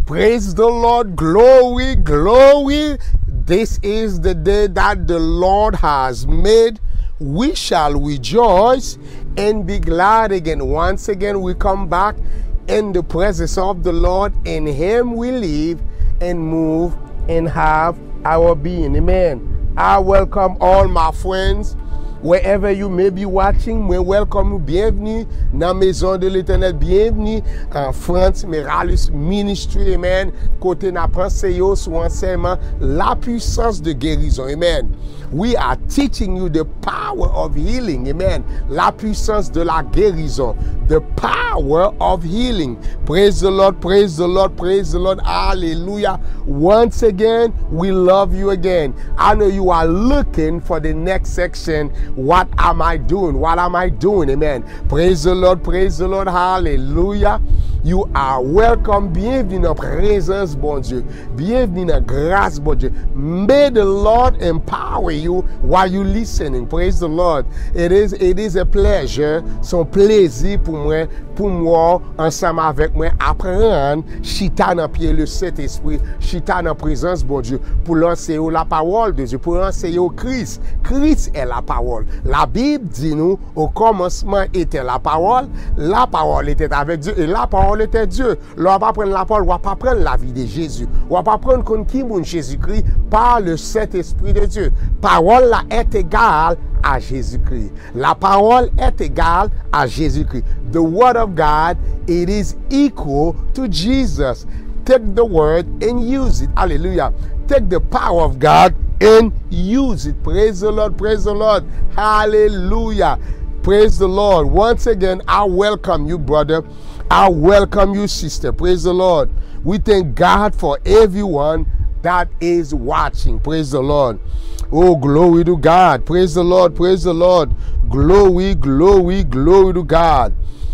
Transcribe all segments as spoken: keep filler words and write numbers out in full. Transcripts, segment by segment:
Praise the Lord. Glory, glory. This is the day that the Lord has made. We shall rejoice and be glad again. Once again, we come back in the presence of the Lord. In Him we live and move and have our being. Amen. I welcome all my friends. Wherever you may be watching, we welcome you. Bienvenue dans la maison de l'Éternel. Bienvenue en France Miralus Ministry. Amen. Côté n'a pensé yo sur enseignement la puissance de guérison. Amen. We are teaching you the power of healing. Amen. La puissance de la guérison. The power of healing. Praise the Lord. Praise the Lord. Praise the Lord. Hallelujah. Once again, we love you again. I know you are looking for the next section. What am I doing? What am I doing? Amen. Praise the Lord. Praise the Lord. Hallelujah. You are welcome. Bienvenue dans la présence, bon Dieu. Bienvenue dans la grâce, bon Dieu. May the Lord empower you while you listening. Praise the Lord. It is, it is a pleasure. Son plaisir pour moi, pour moi, ensemble avec moi, apprendre, chita dans pied le Saint-Esprit, chita dans présence, bon Dieu, pour lancer la parole de Dieu, pour lancer au Christ. Christ est la parole. La Bible dit nous, au commencement était la parole, la parole était avec Dieu, et la parole était Dieu. On va pas prendre la parole, on va pas prendre la vie de Jésus. On va pas prendre comme qui moun Jésus-Christ par le Saint-Esprit de Dieu. Parole là est égale à Jésus-Christ. La parole est égale à Jésus-Christ. The word of God, it is equal to Jesus. Take the word and use it. Hallelujah. Take the power of God and use it. Praise the Lord. Praise the Lord. Hallelujah. Praise the Lord. Once again, I welcome you, brother. I welcome you, sister. Praise the Lord. We thank God for everyone that is watching. Praise the Lord. Oh, glory to God. Praise the Lord. Praise the Lord. Glory, glory, glory to God.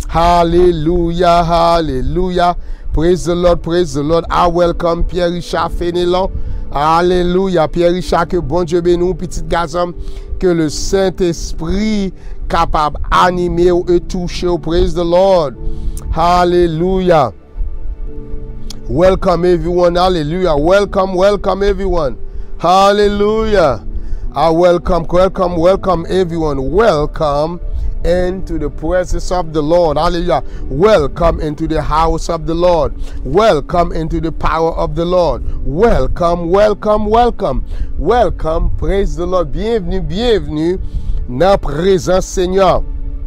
Hallelujah. Hallelujah. Praise the Lord. Praise the Lord. I welcome Pierre Richard Fénelon. Alléluia. Pierre Richard, que bon Dieu bénisse, petit garçon, que le Saint-Esprit capable d'animer et toucher. Praise the Lord. Hallelujah. Welcome everyone. Hallelujah. Welcome, welcome everyone. Hallelujah. I welcome, welcome, welcome everyone. Welcome into the presence of the Lord. Hallelujah. Welcome into the house of the Lord. Welcome into the power of the Lord. Welcome, welcome, welcome. Welcome. Praise the Lord. Bienvenue, bienvenue dans la présence Seigneur.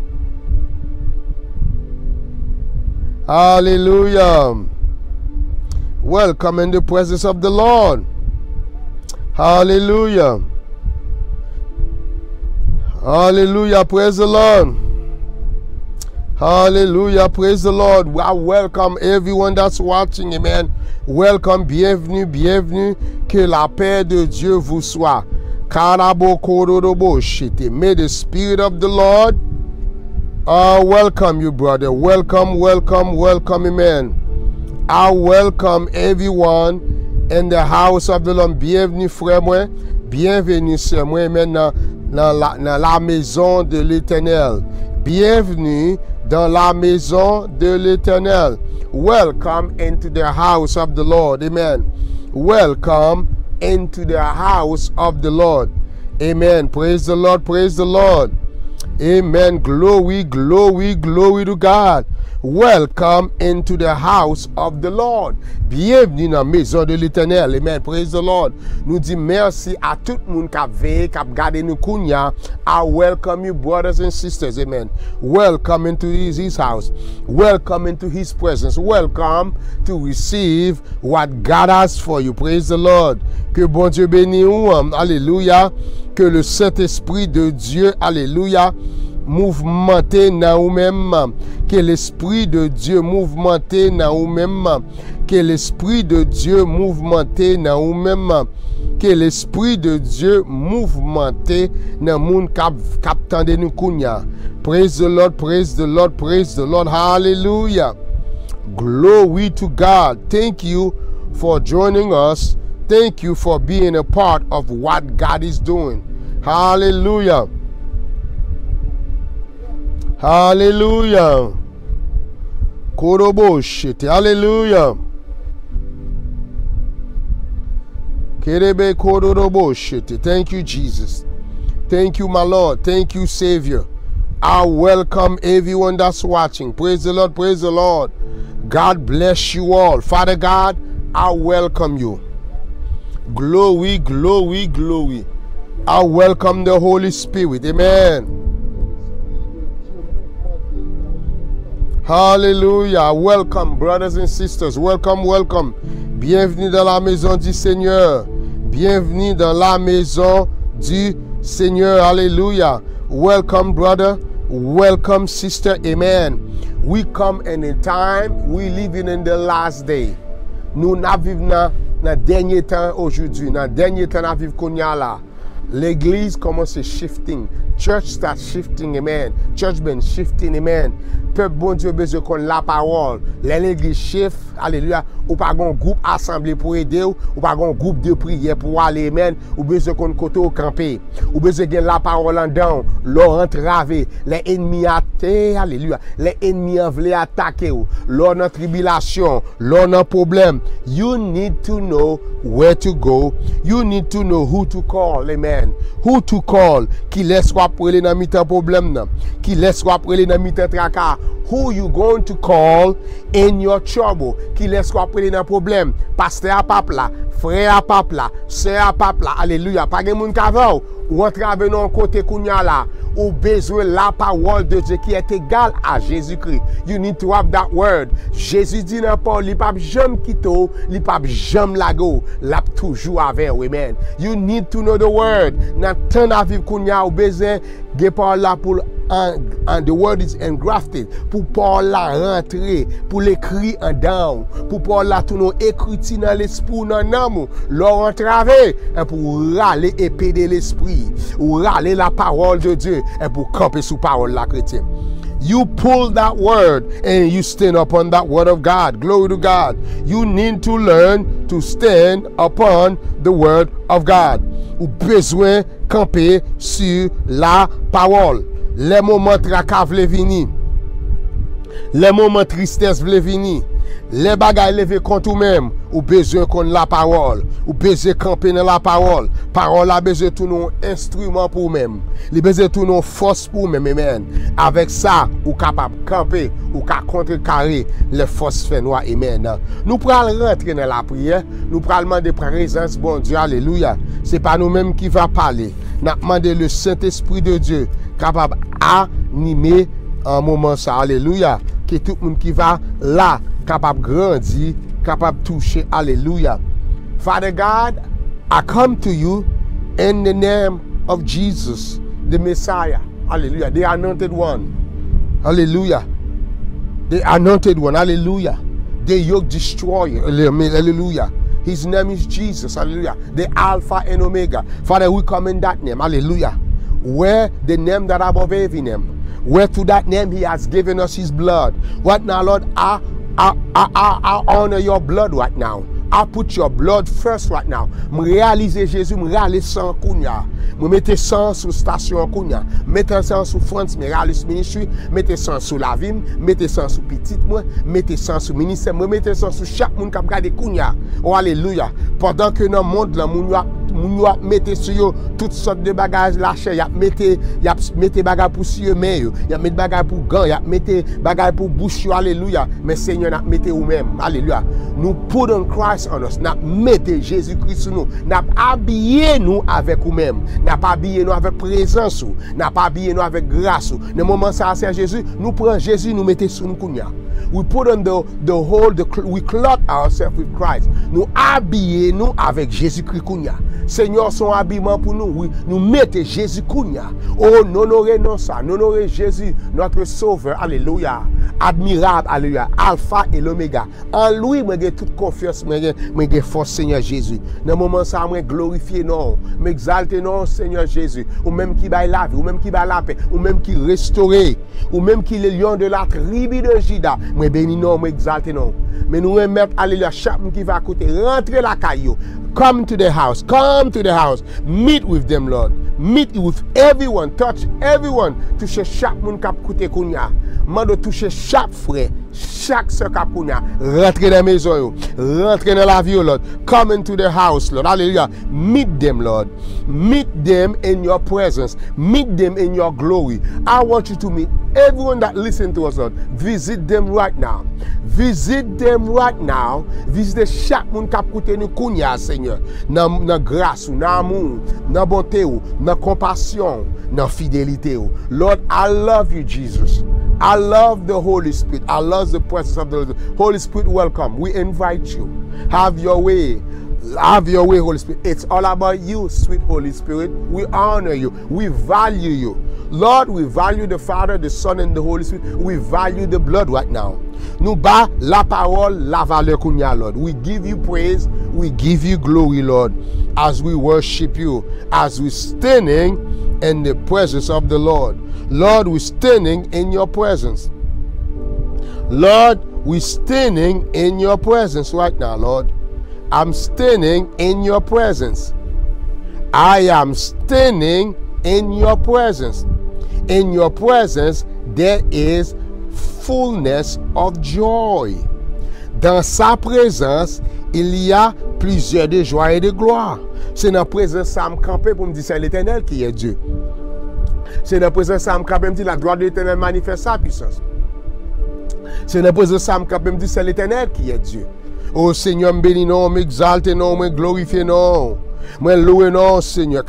Hallelujah. Welcome in the presence of the Lord. Hallelujah. Hallelujah. Praise the Lord. Hallelujah. Praise the Lord. I welcome everyone that's watching. Amen. Welcome. Bienvenue. Bienvenue. Que la paix de Dieu vous soit. May the Spirit of the Lord uh, welcome you, brother. Welcome, welcome, welcome. Amen. I welcome everyone in the house of the Lord. Bienvenue, frère moi. Bienvenue, sœur moi. Amen. Dans, dans, la, dans la maison de l'Éternel. Bienvenue dans la maison de l'Éternel. Welcome into the house of the Lord. Amen. Welcome into the house of the Lord. Amen. Praise the Lord. Praise the Lord. Amen. Glory, glory, glory to God. Welcome into the house of the Lord. Bienvenue dans la maison de l'Éternel. Amen. Praise the Lord. Nous disons merci à tout le monde qui a veillé, qui a gardé nous kounya. I welcome you, brothers and sisters. Amen. Welcome into his, his house. Welcome into his presence. Welcome to receive what God has for you. Praise the Lord. Que bon Dieu bénisse. Alléluia. Que le Saint-Esprit de Dieu, alléluia, mouvementé dans vous-même. Que l'Esprit de Dieu mouvementé dans vous-même. Que l'Esprit de Dieu mouvementé dans vous-même. Que l'Esprit de Dieu mouvementé dans moun kap kap tande nou kounya. Praise the Lord, praise the Lord, praise the Lord. Hallelujah. Glory to God. Thank you for joining us. Thank you for being a part of what God is doing. Hallelujah. Hallelujah. Korobo shit. Hallelujah. Thank you, Jesus. Thank you, my Lord. Thank you, Savior. I welcome everyone that's watching. Praise the Lord. Praise the Lord. God bless you all. Father God, I welcome you. Glory, glory, glory. I welcome the Holy Spirit. Amen. Hallelujah. Welcome, brothers and sisters. Welcome, welcome. Bienvenue dans la maison du Seigneur. Bienvenue dans la maison du Seigneur. Hallelujah. Welcome, brother. Welcome, sister. Amen. We come in a time, we living in the last day. Nous vivons dans le dernier temps aujourd'hui. Dans le dernier temps, nous vivons là. L'église commence shifting. Church start shifting, amen. Church been shifting, amen. Peuple bon Dieu besoin qu'on la parole. L'église shift, alléluia. Ou pas un groupe assemblé pour aider ou, ou pas un groupe de prière pour aller, amen. Ou besoin qu'on côté au camper. Ou besoin de la parole en dedans. L'or entravé. Les ennemis attaquent, alléluia. Les ennemis veulent attaquer ou. L'or en tribulation, l'or en problème. You need to know where to go. You need to know who to call, amen. Who to call. Qui laisse quoi pour aller dans mi-temps problème nan. Qui laisse quoi pour aller dans mi-temps tracas. Who you going to call in your trouble? Qui laisse quoi pour aller dans problème. Pasteur à pape là, frère à pape là, sœur à pape là. Alléluia. Pas de moun ka va ou entre avec non côté kounya là. Ou besoin la parole de Dieu qui est égale à Jésus-Christ. You need to have that word. Jésus dit dans Paul, il pas jamais quitter, il pas jamais lago, l'a toujours avec, amen. You need to know the word. Dans temps à vivre kounya ou besoin de parole là pour and, and the word is engrafted. Pour Paul la rentrer, pour l'écrit en down, pour Paul la tout nous écrit dans l'esprit dans l'amour, leur entraver et pour râler et péder l'esprit, ou râler la parole de Dieu et pour camper sous parole la chrétienne. You pull that word and you stand upon that word of God. Glory to God. You need to learn to stand upon the word of God. Ou besoin camper sur la parole. Les moments tracas vle vini. Les moments tristesse vle vini. Les bagailles levées contre vous-même, ou besoin qu'on la parole, ou besoin camper dans la parole. Parole a besoin tout nos instruments pour vous-même. Il besoin tout nos forces pour vous-même, amen. Avec ça, ou capable camper, ou capable contrecarrer les forces fait noires, amen. Nous prenons rentrer dans la prière, nous prenons demander présence bon Dieu, alléluia. C'est pas nous-mêmes qui va parler. Nous demandons le Saint-Esprit de Dieu capable d'animer un moment ça, alléluia. Que tout le monde qui va là capable grandir, capable toucher, alléluia. Father God, I come to you in the name of Jesus, the Messiah, hallelujah, the anointed one, hallelujah, the anointed one, hallelujah, the yoke destroyer, hallelujah. His name is Jesus, hallelujah, the Alpha and Omega. Father, we come in that name, hallelujah, where the name that above every name. Where to that name he has given us his blood. What now, Lord? I, I, I, I honor your blood right now. I put your blood first right now. Je réalise Jésus, je réalise sans kounya. Je mette sang sur station kounya. Mette sang sur France, je réalise ministry. Mette sang sur la vie, mette sang sur petite moi, mette sang sur ministère, mette sang sur chaque monde qui regarde kounya. Oh alléluia. Pendant que dans le monde là, moun yo mette sur yo toutes sortes de bagages lâchés, y a mette y a mette bagages pour sur main yo, y a mette bagages pour gants, y a mette bagages pour bouche yo, alléluia. Mais Seigneur n'a mette ou même, alléluia. Nous put on Christ on us, n'a mette Jésus-Christ sur nous, n'a habillé nous avec ou même, n'a pas habillé nous avec présence ou, n'a pas habillé nous avec grâce ou. Le moment ça c'est Jésus, nous prenons Jésus, nous mettons sur nous kounya. We put on the the whole the we clothe ourselves with Christ. Nous habillons nous avec Jésus-Christ kounya. Seigneur, son habillement pour nous, oui, nous mettons Jésus kounya. Oh, n'honorez non ça, n'honorez Jésus, notre sauveur, alléluia. Admirable, alléluia, alpha et l'oméga. En lui, moi j'ai toute confiance, moi j'ai force, Seigneur Jésus. Dans le moment ça, moi glorifier non, m'exalter non, Seigneur Jésus. Ou même qui baille la vie, ou même qui baille la paix, ou même qui restaure, ou même qui est le lion de la tribu de Juda. Moi béni non, moi exalter non. Mais nous remettre, alléluia, chaque monde qui va à côté, rentrer la caillou. Come to the house, come to the house, meet with them, Lord. Meet with everyone, touch everyone. Toucher chaque monde qui a côté kounya. Mando toucher chaque frère, chaque sœur Kapounia, rentre dans la maison, rentre dans la vie, Lord. Come into the house, Lord. Hallelujah. Meet them, Lord. Meet them in your presence. Meet them in your glory. I want you to meet everyone that listens to us, Lord. Visit them right now. Visit them right now. Visit chaque monde qui a écouté nous kounya, Seigneur. Dans la grâce, dans l'amour, dans la bonté, dans la compassion, dans la fidélité. Lord, I love you, Jesus. I love the Holy Spirit. I love the presence of the Holy Spirit. Welcome. We invite you. Have your way. Have your way, Holy Spirit. It's all about you, sweet Holy Spirit. We honor you. We value you. Lord, we value the Father, the Son, and the Holy Spirit. We value the blood right now. Nous ba la parole, la valeur kounya, Lord. We give you praise. We give you glory, Lord, as we worship you, as we standing in the presence of the Lord. Lord, we're standing in your presence. Lord, we're standing in your presence right now, Lord. I'm standing in your presence. I am standing in your presence. In your presence, there is fullness of joy. Dans sa présence, il y a plusieurs de joie et de gloire. C'est dans la présence ça me camper pour me dire c'est l'Éternel qui est Dieu. C'est dans la présence ça me camper me dire la gloire de l'Éternel manifeste sa puissance. C'est dans la présence ça me camper me dire c'est l'Éternel qui est Dieu. Oh Seigneur, bénis non, m'exalte non, me glorifie non. Me louer non, Seigneur.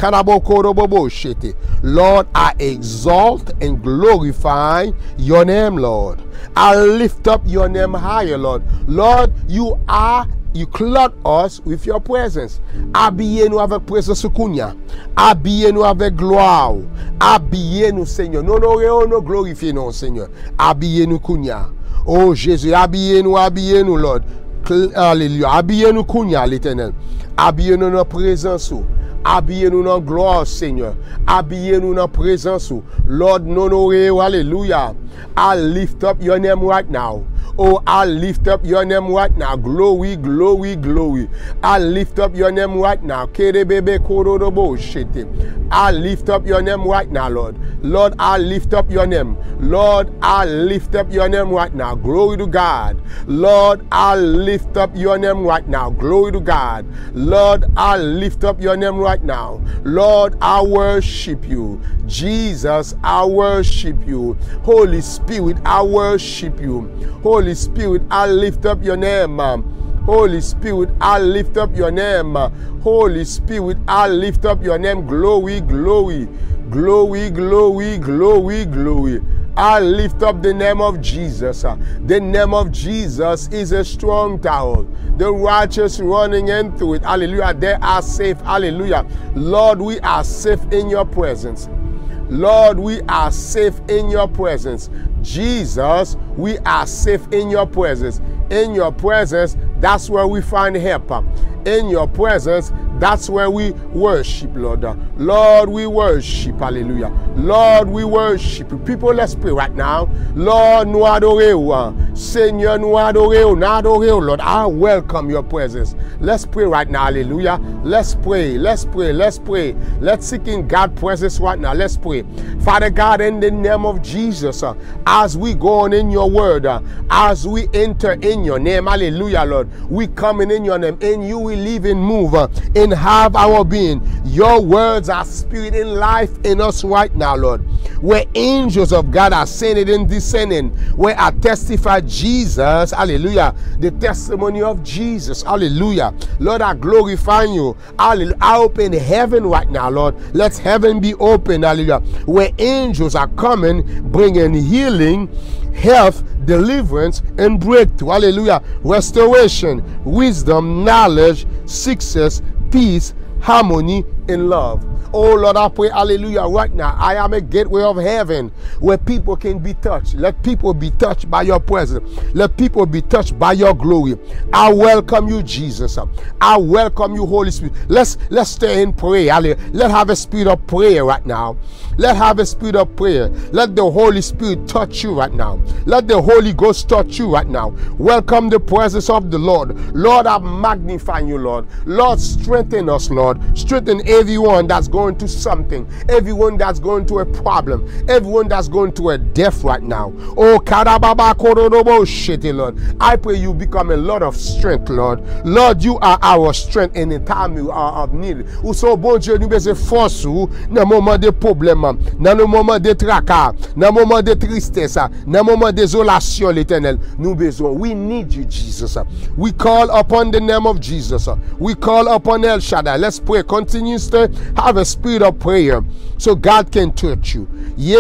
Lord, I exalt and glorify your name, Lord. I lift up your name higher, Lord. Lord, you are You clothe us with your presence. Habillez-nous avec présence kounya. Habillez-nous avec gloire. Habillez-nous, Seigneur. Nous honorons, nous glorifions, Seigneur. Habillez-nous kounya. Oh Jésus, habillez-nous, habillez-nous, Lord. Alléluia. Habillez-nous kounya, l'Éternel. Habillez-nous dans présence. Habillez-nous dans gloire, Seigneur. Habillez-nous dans présence. Lord, nous honorons, alléluia. I lift up your name right now. Oh, I lift up your name right now. Glory, glory, glory. I lift up your name right now. I lift up your name right now, Lord. Lord, I lift up your name. Lord, I lift up your name right now. Glory to God. Lord, I lift up your name right now. Glory to God. Lord, I lift up your name right now. Lord, I worship you. Jesus, I worship you. Holy Spirit, I worship you. Holy Spirit, I lift up your name. Holy Spirit, I lift up your name. Holy Spirit, I lift up your name. Glory, glory, glory, glory, glory, glory. I lift up the name of Jesus. The name of Jesus is a strong tower. The righteous running into it. Hallelujah. They are safe. Hallelujah. Lord, we are safe in your presence. Lord, we are safe in your presence. Jesus, we are safe in your presence. In your presence, that's where we find help. In your presence, that's where we worship, Lord. Lord, we worship. Hallelujah. Lord, we worship. People, let's pray right now. Lord, nous adorons. Seigneur, nous adorons. Nous adorons, Lord. I welcome your presence. Let's pray right now. Hallelujah. Let's pray. Let's pray. Let's pray. Let's seek in God's presence right now. Let's pray. Father God, in the name of Jesus, uh, as we go on in your word, uh, as we enter in your name, hallelujah, Lord, we coming in your name. In you we live and move uh, and have our being. Your words are spirit and life in us right now, Lord. Where angels of God are ascending and descending, where I testify Jesus, hallelujah, the testimony of Jesus, hallelujah. Lord, I glorify you. Hallelujah. I open heaven right now, Lord. Let heaven be open, hallelujah, where angels are coming, bringing healing, health, deliverance, and breakthrough. Hallelujah. Restoration, wisdom, knowledge, success, peace, harmony, and love. Oh Lord, I pray, hallelujah, right now, I am a gateway of heaven where people can be touched. Let people be touched by your presence. Let people be touched by your glory. I welcome you, Jesus. I welcome you, Holy Spirit. Let's let's stay in prayer. Hallelujah. Let's have a spirit of prayer right now. Let's have a spirit of prayer. Let the Holy Spirit touch you right now. Let the Holy Ghost touch you right now. Welcome the presence of the Lord. Lord, I magnify you, Lord. Lord, strengthen us, Lord. Strengthen everyone that's going to something, everyone that's going to a problem, everyone that's going to a death right now. Oh, Karababa Korodobo Shete, Lord. I pray you become a lot of strength, Lord. Lord, you are our strength in the time you are of need. Ou so bon Dieu, nous besoin force ou dans moment de problème, dans le moment de tracas, dans le moment de tristesse, dans le moment de désolation, l'Éternel. Nous besoin. We need you, Jesus. We call upon the name of Jesus. We call upon El Shaddai. Let's pray. Continue to have a spirit of prayer so God can touch you.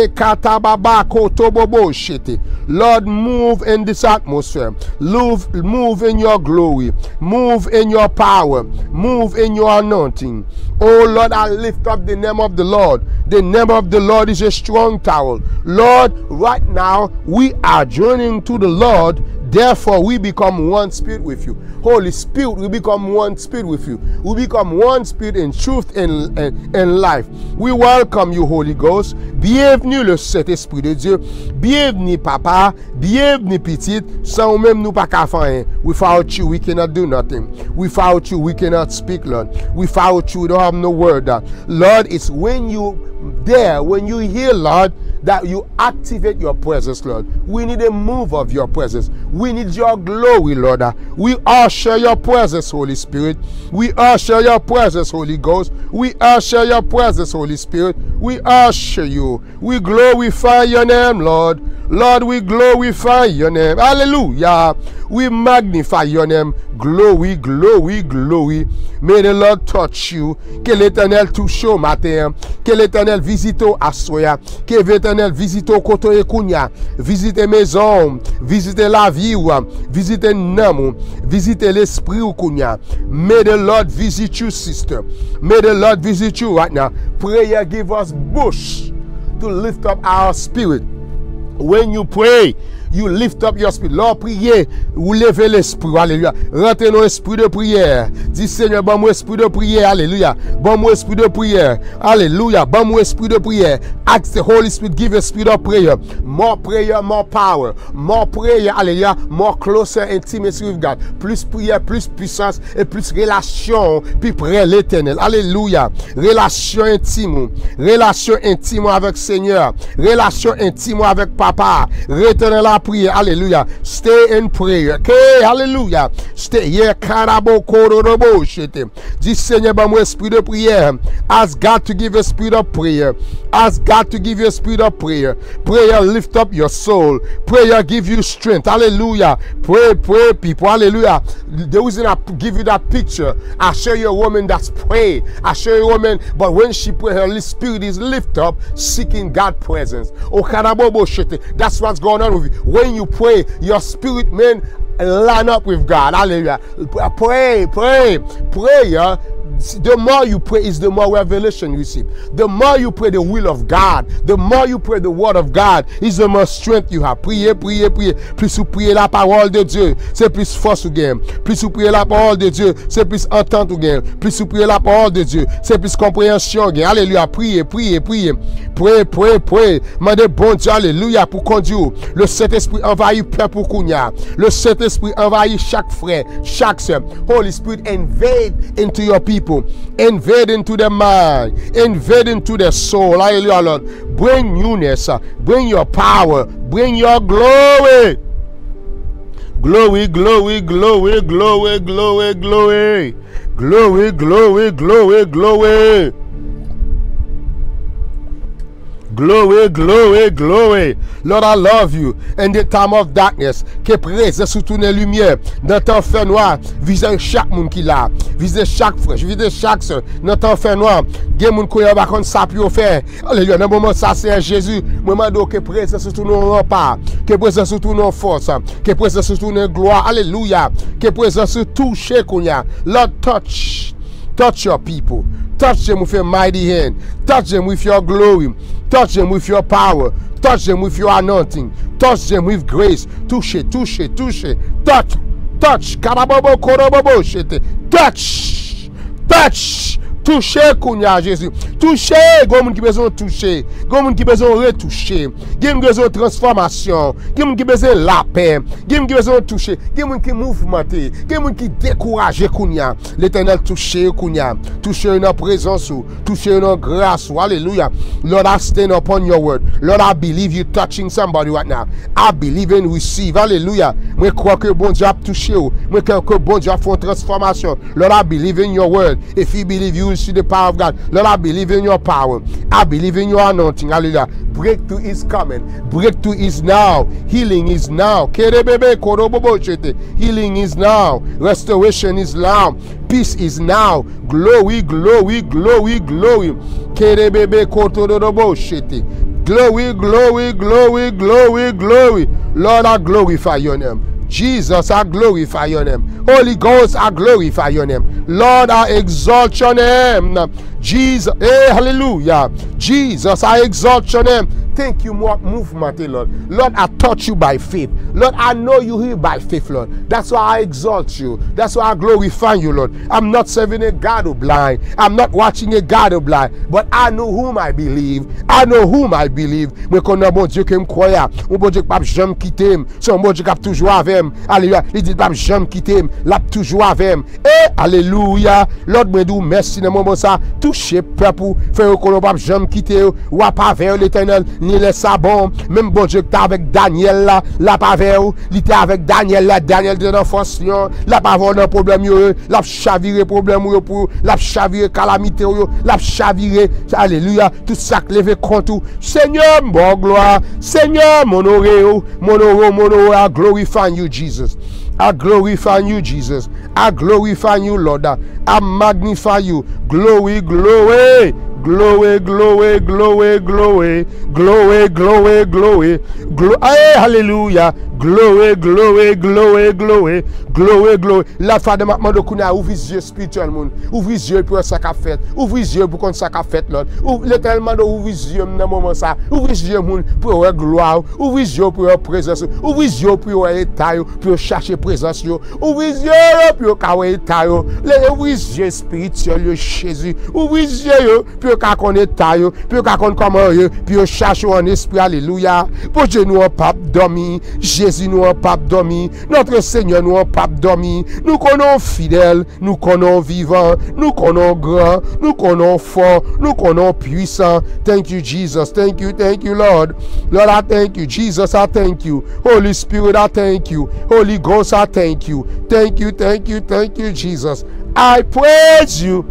Lord, move in this atmosphere. Move, move in your glory. Move in your power. Move in your anointing. Oh Lord, I lift up the name of the Lord. The name of the Lord is a strong tower. Lord, right now we are journeying to the Lord. Therefore, we become one spirit with you. Holy Spirit, we become one spirit with you. We become one spirit in truth and in, in life. We welcome you, Holy Ghost. Bienvenue le Saint-Esprit de Dieu. Bienvenue, Papa. Bienvenue, Petite. Sans même nous pas qu'à faire. Without you, we cannot do nothing. Without you, we cannot speak, Lord. Without you, we don't have no word. Lord, it's when you there, when you hear, Lord, that you activate your presence, Lord. We need a move of your presence. We need your glory, Lord. We usher your presence, Holy Spirit. We usher your presence, Holy Ghost. We usher your presence, Holy Spirit. We usher you. We glorify your name, Lord. Lord, we glorify your name. Hallelujah. We magnify your name. Glory, glory, glory. May the Lord touch you. Que l'Éternel touche au matin. Que l'Éternel visite au assoya. Que l'Éternel visite au koto ekounya. Visite maison. Visite la vie. Visite nam. Visite l'esprit ou kounya. May the Lord visit you, sister. May the Lord visit you right now. Prayer give us push to lift up our spirit. When you pray, you lift up your spirit. Lord, priez, vous levez l'esprit. Alléluia. Rentrez dans l'esprit de prière. Dis Seigneur, bon moi esprit de prière. Alléluia. Bon moi esprit de prière. Alléluia. Bon moi esprit de prière. Ask the Holy Spirit, give a spirit of prayer. More prayer, more power. More prayer. Alléluia. More closer intimacy with God. Plus prière, plus puissance et plus relation. Puis près l'Éternel. Alléluia. Relation intime. Relation intime avec Seigneur. Relation intime avec Papa. Retenez la prière. Alléluia. Stay in prayer. Okay. Alléluia. Stay here. Karabo kororobo shete. Dis Seigneur, bon moi esprit de prière. Ask God to give a spirit of prayer. Ask God to give you a spirit of prayer. Prayer lift up your soul. Prayer give you strength. Hallelujah. Pray, pray, people. Hallelujah. The reason I give you that picture, I show you a woman that's praying. I show you a woman, but when she pray, her spirit is lift up, seeking God's presence. Oh, karabobo shete. That's what's going on with you. When you pray, your spirit man line up with God. Hallelujah. Pray, pray, prayer. The more you pray is the more revelation you receive. The more you pray the will of God, the more you pray the word of God, is the more strength you have. Priez, priez, priez. Plus vous priez la parole de Dieu, c'est plus force vous gagnez. Plus vous priez la parole de Dieu, c'est plus entente vous gagnez. Plus vous priez la parole de Dieu, c'est plus compréhension vous gagnez. Alléluia. Priez, priez, priez. Priez, priez, priez. Mandez bon Dieu, alléluia, pour conduire. Le Saint-Esprit envahit peuple pour Kounia. Le Saint-Esprit envahit chaque frère, chaque sœur. Holy Spirit invade into your people. Invade into their mind, invade into their soul. Hallelujah, Lord. Bring newness, bring your power, bring your glory. Glory, glory, glory, glory, glory, glory. Glory, glory, glory, glory. Glory, glory, glory. Lord, I love you. In the time of darkness, que presse sous toute la lumière, dans ton feu noir, visez chaque monde qui l'a, visez chaque frère, visez chaque soeur, dans ton feu noir, gen moun koye ba kon sa pi faire. Alléluia, dans moment ça c'est Jésus, moi mando que presse sous tout nos rempart, que presse sous tout nos forces, que presse sous tout nos gloire. Alléluia, que presse sous tout chez kounya. Lord, touch, touch your people. Touch them with your mighty hand. Touch them with your glory. Touch them with your power. Touch them with your anointing. Touch them with grace. Touche, touche, touche. Touch, touch. Karabobo, korobobo, shete. Touch, touch. Touche, Kounia, Jésus. Toucher, gon moun qui besoin toucher, gon moun qui besoin retoucher, gen besoin transformation, gen moun qui besoin la paix, gen moun qui besoin toucher, gen moun qui mouvementé, gen moun qui découragé kounya. L'Éternel toucher kounya, toucher dans présence ou, toucher dans grâce ou. Hallelujah. Lord, I stand upon your word. Lord, I believe you touching somebody right now. I believe and receive. Hallelujah. Moi crois que bon Dieu a touché ou, moi crois que bon Dieu a fait une transformation. Lord, I believe in your word. If you believe, you will see the power of God. Lord, I believe in your power. I believe in your anointing. Hallelujah. Breakthrough is coming. Breakthrough is now. Healing is now. Healing is now. Restoration is now. Peace is now. Glory, glory, glory, glory. Glory, glory, glory, glory, glory. Lord, I glorify your name. Jesus, I glorify your name. Holy Ghost, I glorify your name. Lord, I exalt your name. Jesus, hey, hallelujah. Jesus, I exalt your name. Thank you, more movement, Lord. Lord, I touch you by faith. Lord, I know you here by faith, Lord. That's why I exalt you. That's why I glorify you, Lord. I'm not serving a God who blind. I'm not watching a God who blind. But I know whom I believe. I know whom I believe. Mais qu'on a bon Dieu qui me croit. Un bon Dieu qui ne jamais quitter. C'est un bon Dieu qui a toujours avec moi. Alléluia. Il dit pas jamais quitter. L'a toujours avec moi. Et alléluia. Lord, me dit merci dans moment ça. Toucher peuple. Faire qu'on ne pas jamais quitter. Ou pas vers l'Éternel. Ni les sabons, même bon Dieu qui était avec Daniel là, la pas vers où, il était avec Daniel là, Daniel était dans force, la pas avoir un problème, la chaviré problème, la chaviré calamité, la chaviré, alléluia, tout ça qui levé contre, Seigneur, bon gloire, Seigneur, mon oré, mon oré, mon oré, I glorify you, Jesus. I glorify you, Jesus. I glorify you, Lord. I magnify you. Glory, glory. Glory, glory, glory, glory, glory, glory, glory, glory, hey, hallelujah, glory, glory, glory, glory, glory, glory. La fin de ma demande qu'on ouvre les yeux spirituels, moun, ouvre les yeux pour ça qu'a fait, ouvre les yeux pour qu'on ça qu'a fait, Lord. L'éternel de ouvre les yeux dans moment ça, ouvre les yeux moun pour voir gloire, ouvre les yeux pour voir présence, ouvre les yeux pour voir état, pour chercher présence, ouvre les yeux pour voir état, ouvre les yeux spirituels, Jésus, ouvre les yeux pour qu'on connaît taille, pour qu'on connaît comment eux, puis cherche en esprit, alléluia. Pour Dieu nous en pape dormi, Jésus nous en pape dormi, notre Seigneur nous en pape dormi. Nous connaissons fidèles, nous connaissons vivants, nous connaissons grands, nous connaissons forts, nous connaissons puissants. Thank you, Jesus. Thank you, thank you, Lord. Lord, I thank you. Jesus, I thank you. Holy Spirit, I thank you. Holy Ghost, I thank you. Thank you, thank you, thank you, Jesus. I praise you.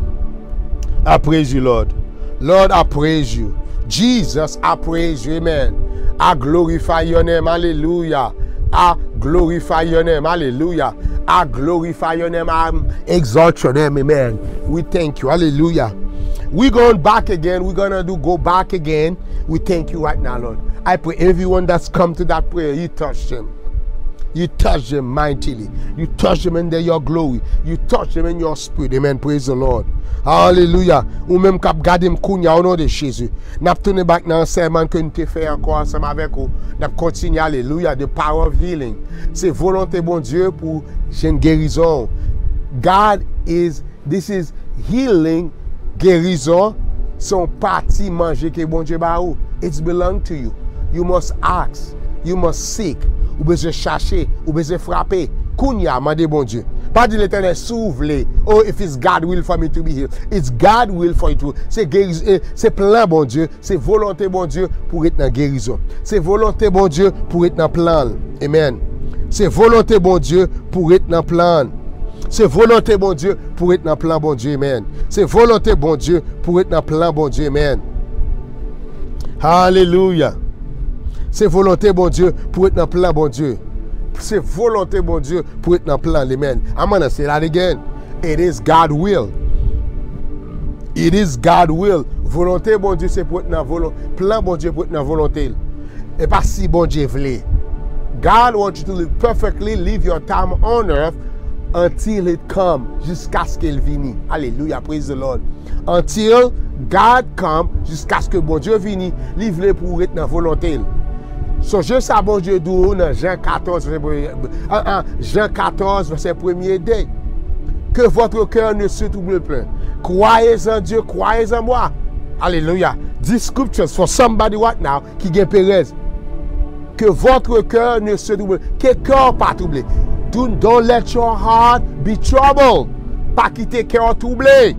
I praise you, Lord. Lord, I praise you. Jesus, I praise you. Amen. I glorify your name. Hallelujah. I glorify your name. Hallelujah. I glorify your name. I exalt your name. Amen. We thank you. Hallelujah. We're going back again. We're going to do go back again. We thank you right now, Lord. I pray everyone that's come to that prayer, you touch them. You touch them mightily. You touch them in their, your glory. You touch them in your spirit. Amen. Praise the Lord. Hallelujah. Ou même kap gade m kounya au nom de Jésus. N'a tourné back dans un serment que nous te fait encore ensemble avec vous. N'a continué. Alléluia. The power of healing. C'est volonté bon Dieu pour une guérison. God is, this is healing, guérison. Son parti manger que bon Dieu ba ou. It's belong to you. You must ask. You must seek. Ou besoin chercher, ou besoin frapper. Kounya, mande bon Dieu. Pas de l'Éternel s'ouvre. Oh, if it's God will for me to be healed. It's God will for you to. C'est guérison, c'est plan bon Dieu. C'est volonté bon Dieu pour être dans guérison. C'est volonté bon Dieu pour être dans plan. Amen. C'est volonté bon Dieu pour être dans plan. C'est volonté bon Dieu pour être dans plan bon Dieu. Amen. C'est volonté bon Dieu pour être dans plan bon Dieu. Amen. Hallelujah. C'est volonté bon Dieu pour être dans plan bon Dieu. C'est volonté bon Dieu pour être dans plan. Amen. I'm gonna say that again. It is God will. It is God will. Volonté bon Dieu c'est pour être dans volonté. Plan bon Dieu pour être dans volonté. Et pas si bon Dieu voulait. God wants you to live perfectly, live your time on earth until it come, jusqu'à ce qu'il vienne. Alléluia, praise the Lord. Until God come, jusqu'à ce que bon Dieu vienne, livre pour être dans volonté. So, je sais bon Dieu d'où dans Jean quatorze, Jean quatorze, verset premier D. Que votre cœur ne se trouble point. Croyez en Dieu, croyez en moi. Alléluia. These scriptures for somebody what now qui gagne Pérez. Que votre cœur ne se trouble. Que cœur pas troublé. Don't, don't let your heart be troubled. Pas quitter cœur troublé.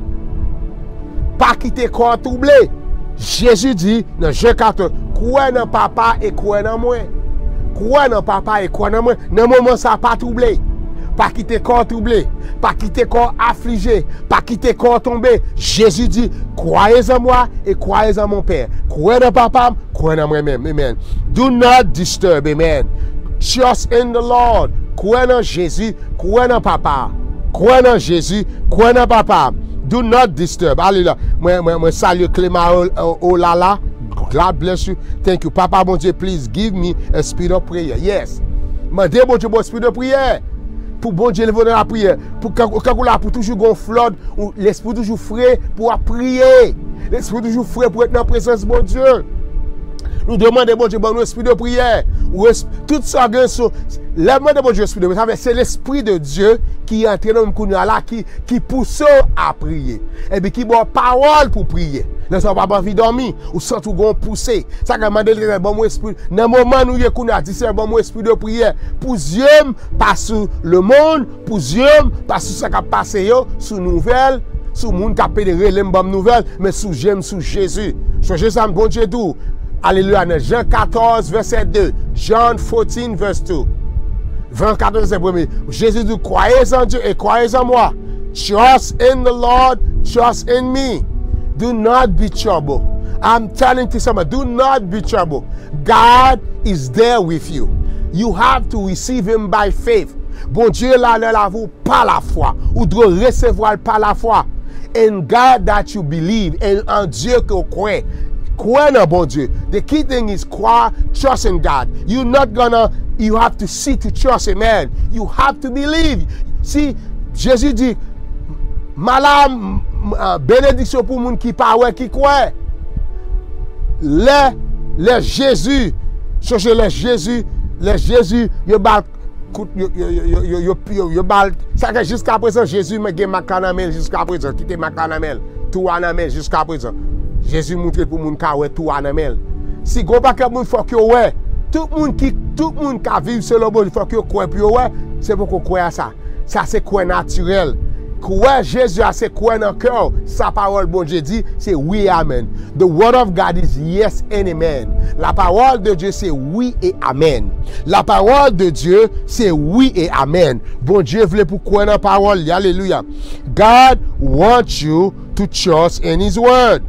Pas quitter cœur troublé. Jésus dit dans Jean quatorze, crois dans papa et crois dans moi. Crois dans papa et crois dans moi. Dans moment ça pas troublé. Pas quitter corps troublé, pas quitter corps affligé, pas quitter corps tombé. Jésus dit, croyez en moi et croyez en mon Père. Croyez dans papa, croyez en moi-même. Amen. Do not disturb, amen. Trust in the Lord. Croyez en Jésus, croyez en papa. Croyez en Jésus, croyez en papa. Do not disturb. Alléluia. Moi, moi, moi salue Clément Olala. God bless you. Thank you. Papa, bon Dieu, please give me a spirit of prayer. Yes. Mandez bon Dieu, bon spirit of prayer. Pour bon Dieu lever dans la prière, pour quand on là pour toujours gonfler, l'esprit toujours frais pour prier, l'esprit toujours frais pour être dans la présence de bon Dieu. Nous demandons bon Dieu bon nous esprit de prière, tout ça sont l'esprit de bon Dieu esprit de prière, c'est l'esprit de Dieu qui est entré dans nous là qui qui pousse à prier et puis qui bon parole pour prier. Là ça pas envie dormir ou sans tout gon pousser. Ça demande le bon mon esprit dans moment nous y qu'on a dit c'est bon mon esprit de prière pour Dieu pas sur le monde, pour Dieu pas sur ça qui passé yo, sur nouvelle, sur monde qui a pédéré les bonnes nouvelles, mais sur j'aime sur Jésus. Sur Jésus bon Dieu tout. Alléluia. Jean quatorze, verset deux. John fourteen, verset deux. Jean quatorze, verset un. Jésus dit, croyez en Dieu et croyez en moi. Trust in the Lord, trust in me. Do not be troubled. I'm telling to somebody, do not be troubled. God is there with you. You have to receive him by faith. Bon Dieu là, là, vous par la foi. Ou devez recevoir par la foi. In God that you believe. Et en Dieu que vous croyez. Croire en bon Dieu. The key thing is croire, trust in God. You're not gonna, you have to see to trust him, man. You have to believe. See, Jésus dit, Malam, uh, bénédiction pour moun qui parle, qui croit. Les, les Jésus, cherchez les Jésus, les Jésus, yo bal, yo, yo, yo, yo, yo, yo, yo bal, ça que jusqu'à présent, Jésus m'a gagné ma canamel jusqu'à présent, quitte ma canamel, tout anamel jusqu'à présent. Jésus montre pour moun ka wè tout anamel. Si go pa ke moun faut que wè, tout moun qui tout moun ka vivre selon bon, faut que croire puis wè, c'est pour qu'on croire ça. Ça c'est quoi naturel. Croire Jésus c'est quoi dans cœur. Sa parole bon Dieu dit, c'est oui amen. The word of God is yes and amen. La parole de Dieu c'est oui et amen. La parole de Dieu c'est oui et amen. Bon Dieu voulait pour croire dans la parole. Alléluia. God wants you to trust in his word.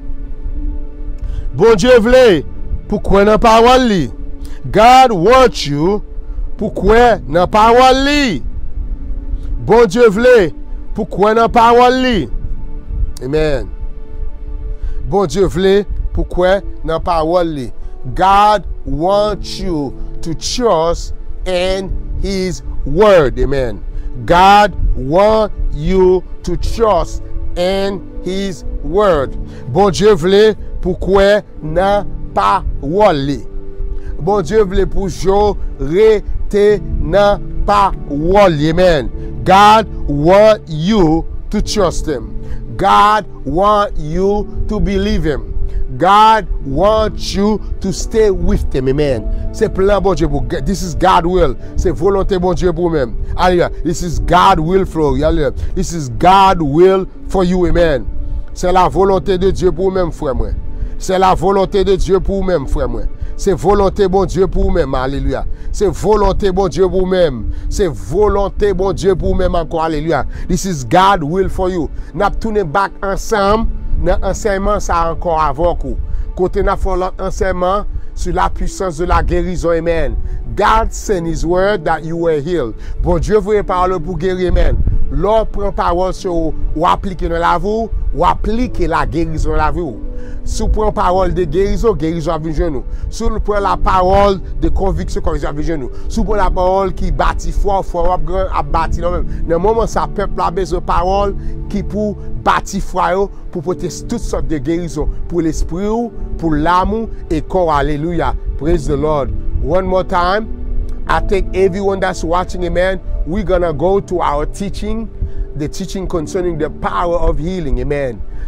Bon Dieu voulait pour croire dans la parole li. God wants you pour croire dans la parole li. Bon Dieu voulait pour croire dans la parole li. Amen. Bon Dieu voulait pour croire dans la parole li. God wants you to trust in his word. Amen. God wants you to trust in his word. Bon Dieu voulait pour croire dans la parole. Bon Dieu voulait pour jou rester dans la parole. Amen. God wants you to trust him. God wants you to believe him. God wants you to stay with him. Amen. C'est plan bon Dieu pour. This is God will. C'est volonté bon Dieu pour même. Alléluia. This is God will for you. Alléluia. This is God will for you. Amen. C'est la volonté de Dieu pour même, frère moi. C'est la volonté de Dieu pour même, frère moi. C'est volonté bon Dieu pour même. Alléluia. C'est volonté bon Dieu pour même. C'est volonté bon Dieu pour même encore. Alléluia. This is God will for you. N'a tourné back ensemble dans l'enseignement ça encore avant coup. Côté n'a fait l'autre enseignement sur la puissance de la guérison. Amen. God sent his word that you were healed. Bon Dieu vous parle pour guérir. Amen. L'on prend parole sur ou appliquer dans la vie ou appliquer la guérison dans la vie. Si vous prenez parole de guérison, guérison à venir nous. Si vous prenez la parole de conviction, conviction à venir nous. Si vous prenez la parole qui bâtit fort, fort, à bâtir nous-mêmes. Dans le moment où ça peuple a besoin de parole qui pour bâtir fort, pour porter toutes sortes de guérisons pour l'esprit, pour l'âme et corps. Alléluia. Praise the Lord. One more time. I think everyone that's watching, amen, we're going to go to our teaching, the teaching concerning the power of healing, amen.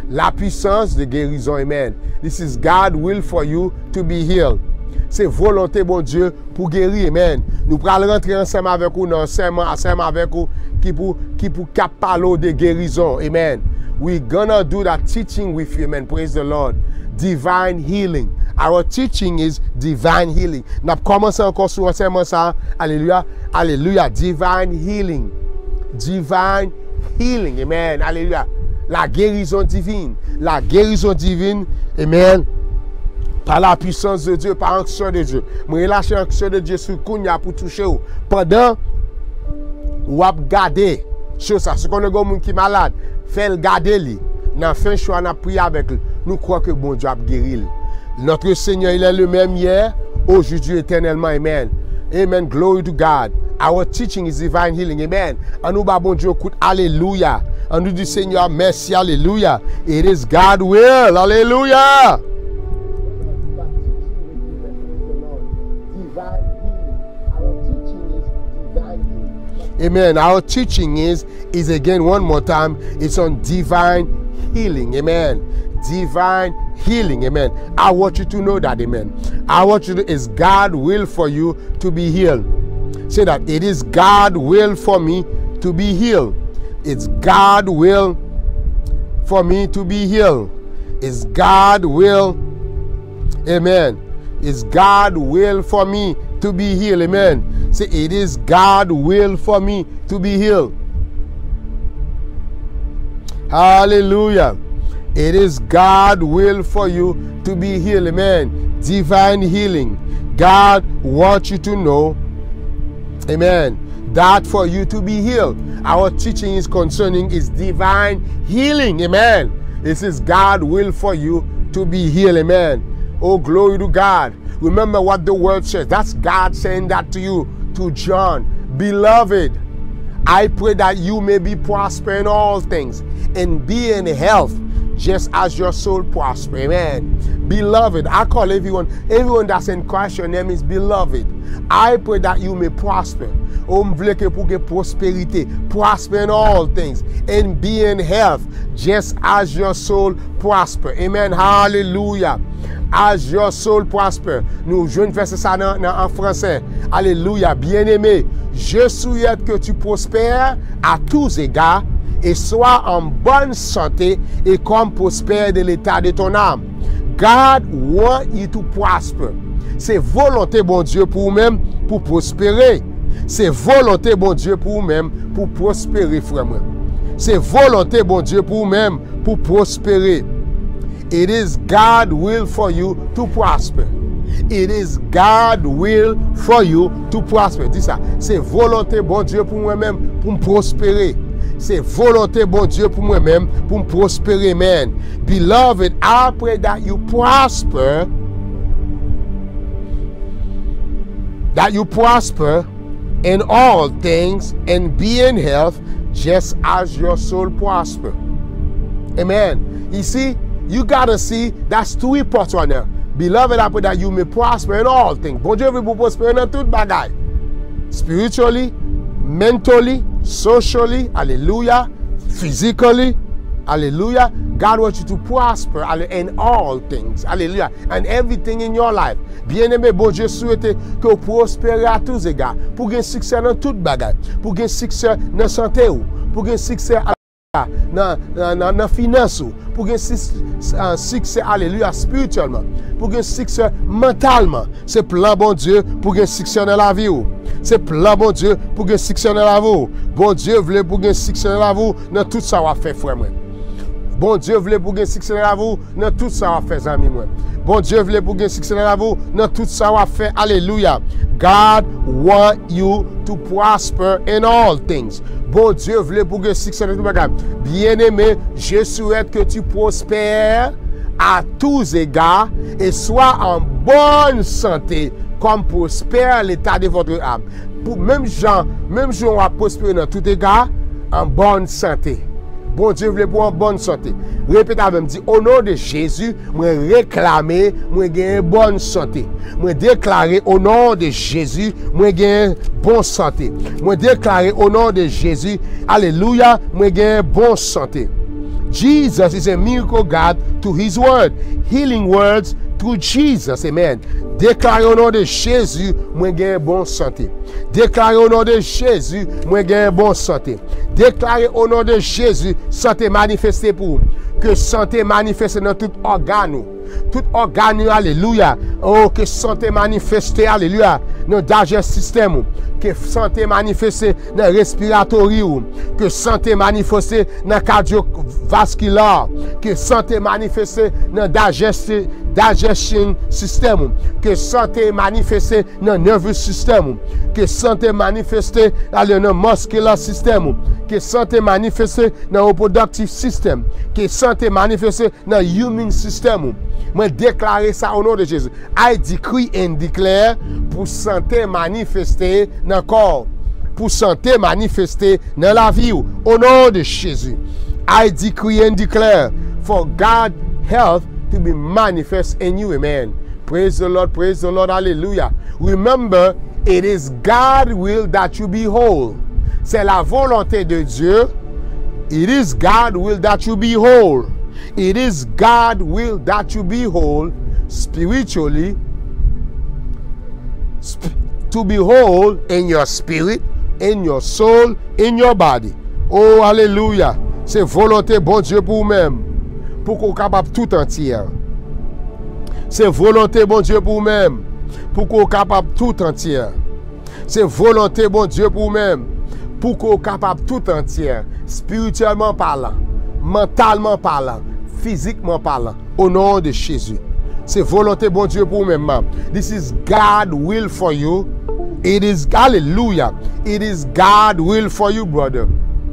La puissance de guérison, amen. This is God's will for you to be healed. C'est volonté, bon Dieu, pour guérir, amen. Nous allons rentrer ensemble avec vous, dans ensemble avec vous, qui pour, qui pour parler de guérison, amen. We're gonna do that teaching with you, amen. Praise the Lord. Divine healing. Our teaching is divine healing. Nous commençons encore sur ensemble ça. Alléluia. Alléluia. Divine healing. Divine healing, amen. Alléluia. La guérison divine. La guérison divine, amen. Par la puissance de Dieu, par l'action de Dieu. Je relâche l'action de Dieu sur Kounia pour toucher vous. Pendant ou ap gade chose ça, ce qu'on a un monde qui est malade, fait le garder lui. Dans fin choix on a prié avec lui. Nous croyons que bon Dieu a guéri. Notre Seigneur, il est le même hier, aujourd'hui, éternellement, amen. Amen. Glory to God. Our teaching is divine healing, amen. En nous ba bon Dieu écoute, alléluia. En nous dit Seigneur, merci, alléluia. It is God will, alléluia. Amen. Our teaching is, is again, one more time, it's on divine healing. Amen. Divine healing. Amen. I want you to know that. Amen. I want you to, it's God's will for you to be healed. Say that. It is God's will for me to be healed. It's God's will for me to be healed. It's God's will. Amen. It's God's will for me to be healed. Amen. Say, it is God's will for me to be healed. Hallelujah. It is God's will for you to be healed. Amen. Divine healing. God wants you to know, amen, that for you to be healed. Our teaching is concerning is divine healing. Amen. This is God's will for you to be healed. Amen. Oh, glory to God. Remember what the word says. That's God saying that to you, to John. Beloved, I pray that you may be prosper in all things and be in health, just as your soul prosper. Amen. Beloved, I call everyone, everyone that's in Christ, your name is beloved. I pray that you may prosper. Oh, m'vle ke pou ge prosperité, prosper in all things, and be in health, just as your soul prosper. Amen. Hallelujah. As your soul prosper. Nous jouons verset ça en français. Alléluia. Bien-aimé, je souhaite que tu prospères à tous égards et sois en bonne santé et comme prospère de l'état de ton âme. God wants you to prosper. C'est volonté bon Dieu pour vous-même pour prospérer. C'est volonté bon Dieu pour vous-même pour prospérer, frère. C'est volonté bon Dieu pour vous-même pour prospérer. It is God's will for you to prosper. It is God's will for you to prosper. Dis ça. C'est volonté bon Dieu pour moi-même pour me prospérer. C'est volonté bon Dieu pour moi-même pour me prospérer, man. Beloved, I pray that you prosper. That you prosper in all things and be in health just as your soul prosper. Amen. You see, you gotta see, that's two reports right now. Beloved, I pray that you may prosper in all things. Bon Dieu veut vous prospérer dans toute bagaille. Spiritually, mentally, socially, hallelujah, physically, hallelujah. God wants you to prosper in all things, hallelujah, and everything in your life. Bien-aimé, bon Dieu souhaite que vous prospérez à tous égards, pour gagner succès dans toute bagaille, pour gagner succès dans la santé, pour gagner succès dans la finance, pour gagner succès, alléluia, spirituellement, pour gagner succès mentalement. C'est plan bon Dieu pour gagner succès dans la vie. C'est plan bon Dieu pour gagner succès dans la vie. Bon Dieu veut pour gagner succès dans la vie, dans tout ça va faire, frère. Bon Dieu veut pour gagner succès dans la vie, dans tout ça va faire, amis. Bon Dieu veut pour gagner succès dans la vie, dans tout ça va faire, alléluia. God wants you to prosper in all things. Bon Dieu veut pour gagner succès dans tout bagage. Bien-aimé, je souhaite que tu prospères à tous égards et sois en bonne santé comme prospère l'état de votre âme. Pour même gens, même gens on va prospérer dans tout égard en bonne santé. Bon Dieu veut pour en bonne santé. Répète avec moi, dit au nom de Jésus, moi réclamer, moi gagner bonne santé. Moi déclarer au nom de Jésus, moi gagner bonne santé. Moi déclarer au nom de Jésus, alléluia, moi gagner bonne santé. Jesus is a miracle God to his word. Healing words through Jesus. Amen. Déclarez au nom de Jésus, moi gagne bonne santé. Déclarez au nom de Jésus, moi gagne bonne santé. Déclarez au nom de Jésus, santé manifestée pour vous. Que santé manifeste dans tout organe. Tout organe, alléluia. Oh, que santé manifeste, alléluia, dans le digestif système. Que santé manifeste dans le respiratoire. Que santé manifeste dans le cardiovasculaire. Que santé manifeste dans le digestion, digestion système. Que santé manifeste dans le nervous système. Que santé manifeste dans le muscular système. Que santé manifeste dans le reproductive système. Que santé manifeste dans le human système. Moi déclarer ça au nom de Jésus. I decree and declare pour santé manifester dans le corps. Pour santé manifester dans la vie. Au nom de Jésus. I decree and declare for God health to be manifest in you. Amen. Praise the Lord. Praise the Lord. Hallelujah. Remember, it is God's will that you be whole. C'est la volonté de Dieu. It is God's will that you be whole. It is God's will that you be whole spiritually, sp to be whole in your spirit, in your soul, in your body. Oh, hallelujah. C'est volonté bon Dieu pour vous-même, pour qu'on soit capable tout entier. C'est volonté bon Dieu pour vous-même, pour qu'on soit capable tout entier. C'est volonté bon Dieu pour vous-même, pour qu'on soit capable tout entier, spirituellement parlant, mentalement parlant, physiquement parlant, au nom de Jésus. C'est volonté bon Dieu pour vous-même. This is God's will for you. It is, hallelujah, it is God's will for you, brother.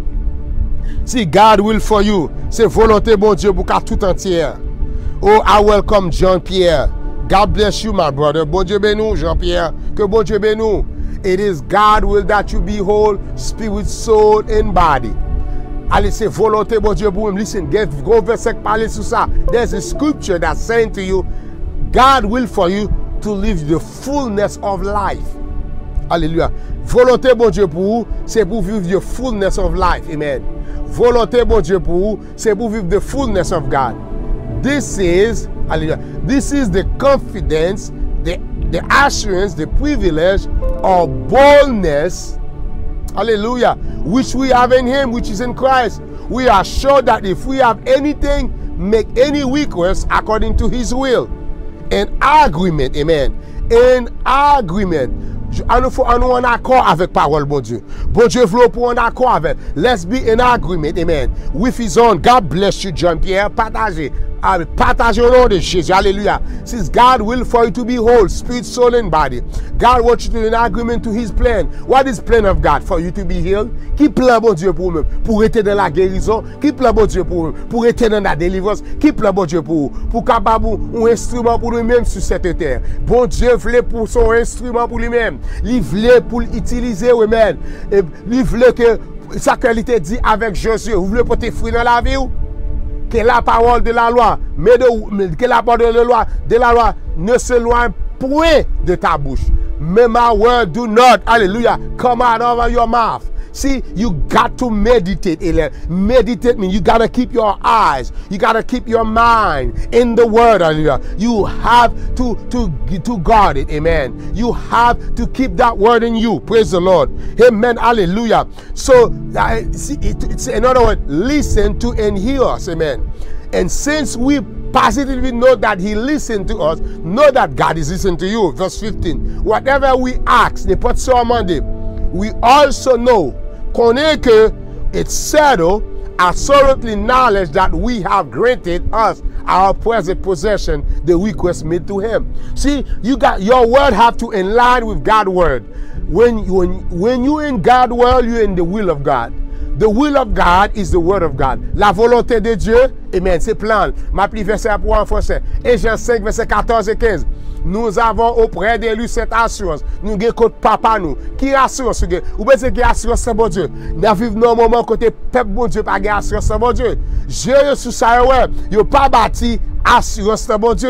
See, God's will for you. C'est volonté bon Dieu pour qu'à tout entier. Oh, I welcome Jean-Pierre. God bless you, my brother. Bon Dieu bénou, Jean-Pierre. Que bon Dieu bénou. It is God's will that you be whole, spirit, soul, and body. Allez, c'est volonté bon Dieu pour vous. Listen, get go verset parler sur ça. There's a scripture that's saying to you, God will for you to live the fullness of life. Alléluia. Volonté bon Dieu pour vous, c'est pour vivre the fullness of life. Amen. Volonté bon Dieu pour vous, c'est pour vivre the fullness of God. This is, hallelujah, this is the confidence, the, the assurance, the privilege of boldness, hallelujah, which we have in him, which is in Christ. We are sure that if we have anything, make any request according to his will. In agreement, amen. In agreement. À nous faut en accord avec parole bon Dieu. Bon Dieu veut pour en accord avec. Let's be in agreement, amen. With his own. God bless you, Jean-Pierre. Partagez. Partagez au nom de Jésus. Hallelujah. Since God will for you to be whole, spirit, soul, and body. God wants you to be in agreement to his plan. What is plan of God? For you to be healed. Qui plan bon Dieu pour vous? Pour être dans la guérison. Qui plan bon Dieu pour vous? Pour être dans la délivrance. Qui plan bon Dieu pour vous? Pour capable un instrument pour lui-même sur cette terre. Bon Dieu voulait pour son instrument pour lui-même. Il voulait pour l'utiliser, oui, man. Il voulait que sa qualité dit avec Jésus. Vous voulez porter fruit dans la vie? Que la parole de la loi, mais de, que la parole de la loi, de la loi ne s'éloigne point de ta bouche. May my word do not, hallelujah, come out of your mouth. See, you got to meditate. Meditate means you got to keep your eyes, you got to keep your mind in the word. Hallelujah. You have to, to, to guard it. Amen. You have to keep that word in you. Praise the Lord. Amen. Hallelujah. So, uh, see, it, it's, in other words, listen to and hear us. Amen. And since we positively know that he listened to us, know that God is listening to you. Verse fifteen. Whatever we ask, they put so on Monday. We also know, connaît que it's settled, absolutely knowledge that we have granted us our present possession, the request made to him. See, you got your word have to align with God's word. When when when you in God's word, you're in the will of God. The will of God is the word of God. La volonté de Dieu, amen, c'est plan. Ma pli verset pour en français. Et Jean cinq, verset quatorze et quinze. Nous avons auprès de lui cette assurance. Nous avons côté papa nous. Qui assurance? Ou bien c'est qui assurance c'est bon Dieu. Nous vivons dans un moment côté peuple bon Dieu pas assurance c'est bon Dieu. Je sous ça ouais, yo pas bâti assurance c'est bon Dieu.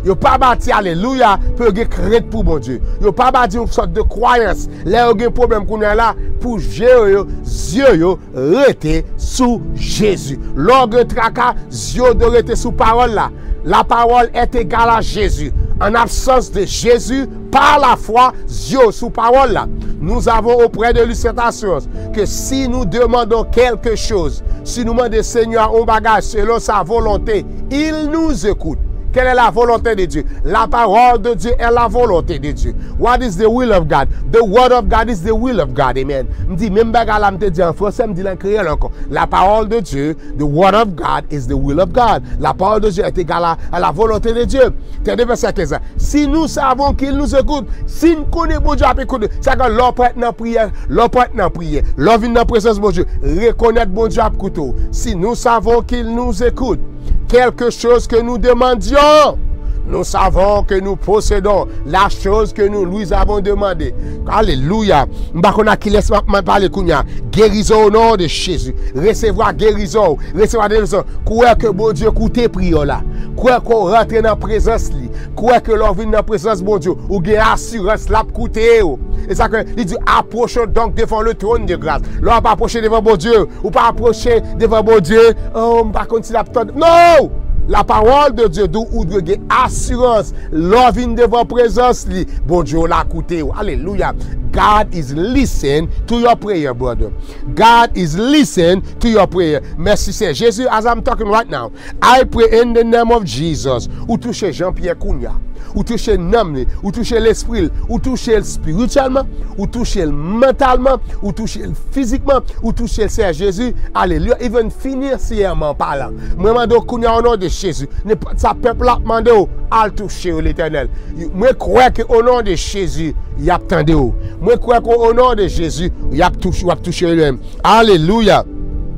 Yo pas bâti, alléluia, pour gen crainte pour bon Dieu. Yo pas bâti une sorte de croyance. Là, yo gen problème qu'on est là, pour gérer yo, yeux yo, rete sous Jésus. L'orgue tracas, yeux de rete sous parole là. La parole est égale à Jésus. En absence de Jésus, par la foi, Dieu sous parole là. Nous avons auprès de lui cette assurance que si nous demandons quelque chose, si nous demandons Seigneur un bagage selon sa volonté, il nous écoute. Quelle est la volonté de Dieu? La parole de Dieu est la volonté de Dieu. What is the will of God? The word of God is the will of God. Amen. Je dis, même bagarre là, je dis en français, je dis en créole encore. La parole de Dieu, the word of God is the will of God. La parole de Dieu est égale à, à la volonté de Dieu. Tenez verset quinze. Si nous savons qu'il nous écoute, si nous connaissons bon Dieu, c'est que l'on peut être dans la prière, l'on peut être dans la prière, l'on vient dans la présence de bon Dieu, reconnaître bon Dieu à couteau. Si nous savons qu'il nous écoute, quelque chose que nous demandions, nous savons que nous possédons la chose que nous lui avons demandé. Alléluia. M'bakona qui laisse m'a parler kounya. Guérison au nom de Jésus. Recevoir guérison, recevoir guérison. Croire que bon Dieu coûte prière là. Croire qu'on rentre dans la présence li. Croire que l'on vient dans la présence bon Dieu ou gain assurance là coûter. Et ça que il dit approchons donc devant le trône de grâce. L'on pas approcher devant bon Dieu ou pas approcher devant bon Dieu. Oh, m'pa continuer la non! La parole de Dieu, d'où ou de assurance, loving devant présence, li, bon Dieu l'a coûté. Alléluia. God is listening to your prayer, brother. God is listening to your prayer. Merci, c'est Jésus, as I'm talking right now. I pray in the name of Jesus. Ou toucher Jean-Pierre Kounia. Ou toucher l'âme, ou toucher l'esprit, ou toucher spirituellement, ou toucher mentalement, ou toucher physiquement, ou toucher Seigneur Jésus. Alléluia. Il va finir sciemment parlant. Moi, je demande au nom de Jésus. Sa peuple a demandé à toucher l'Éternel. Moi, je crois qu'au nom de Jésus, il y a attendu. Moi, je crois qu'au nom de Jésus, il y a touché lui-même. Alléluia.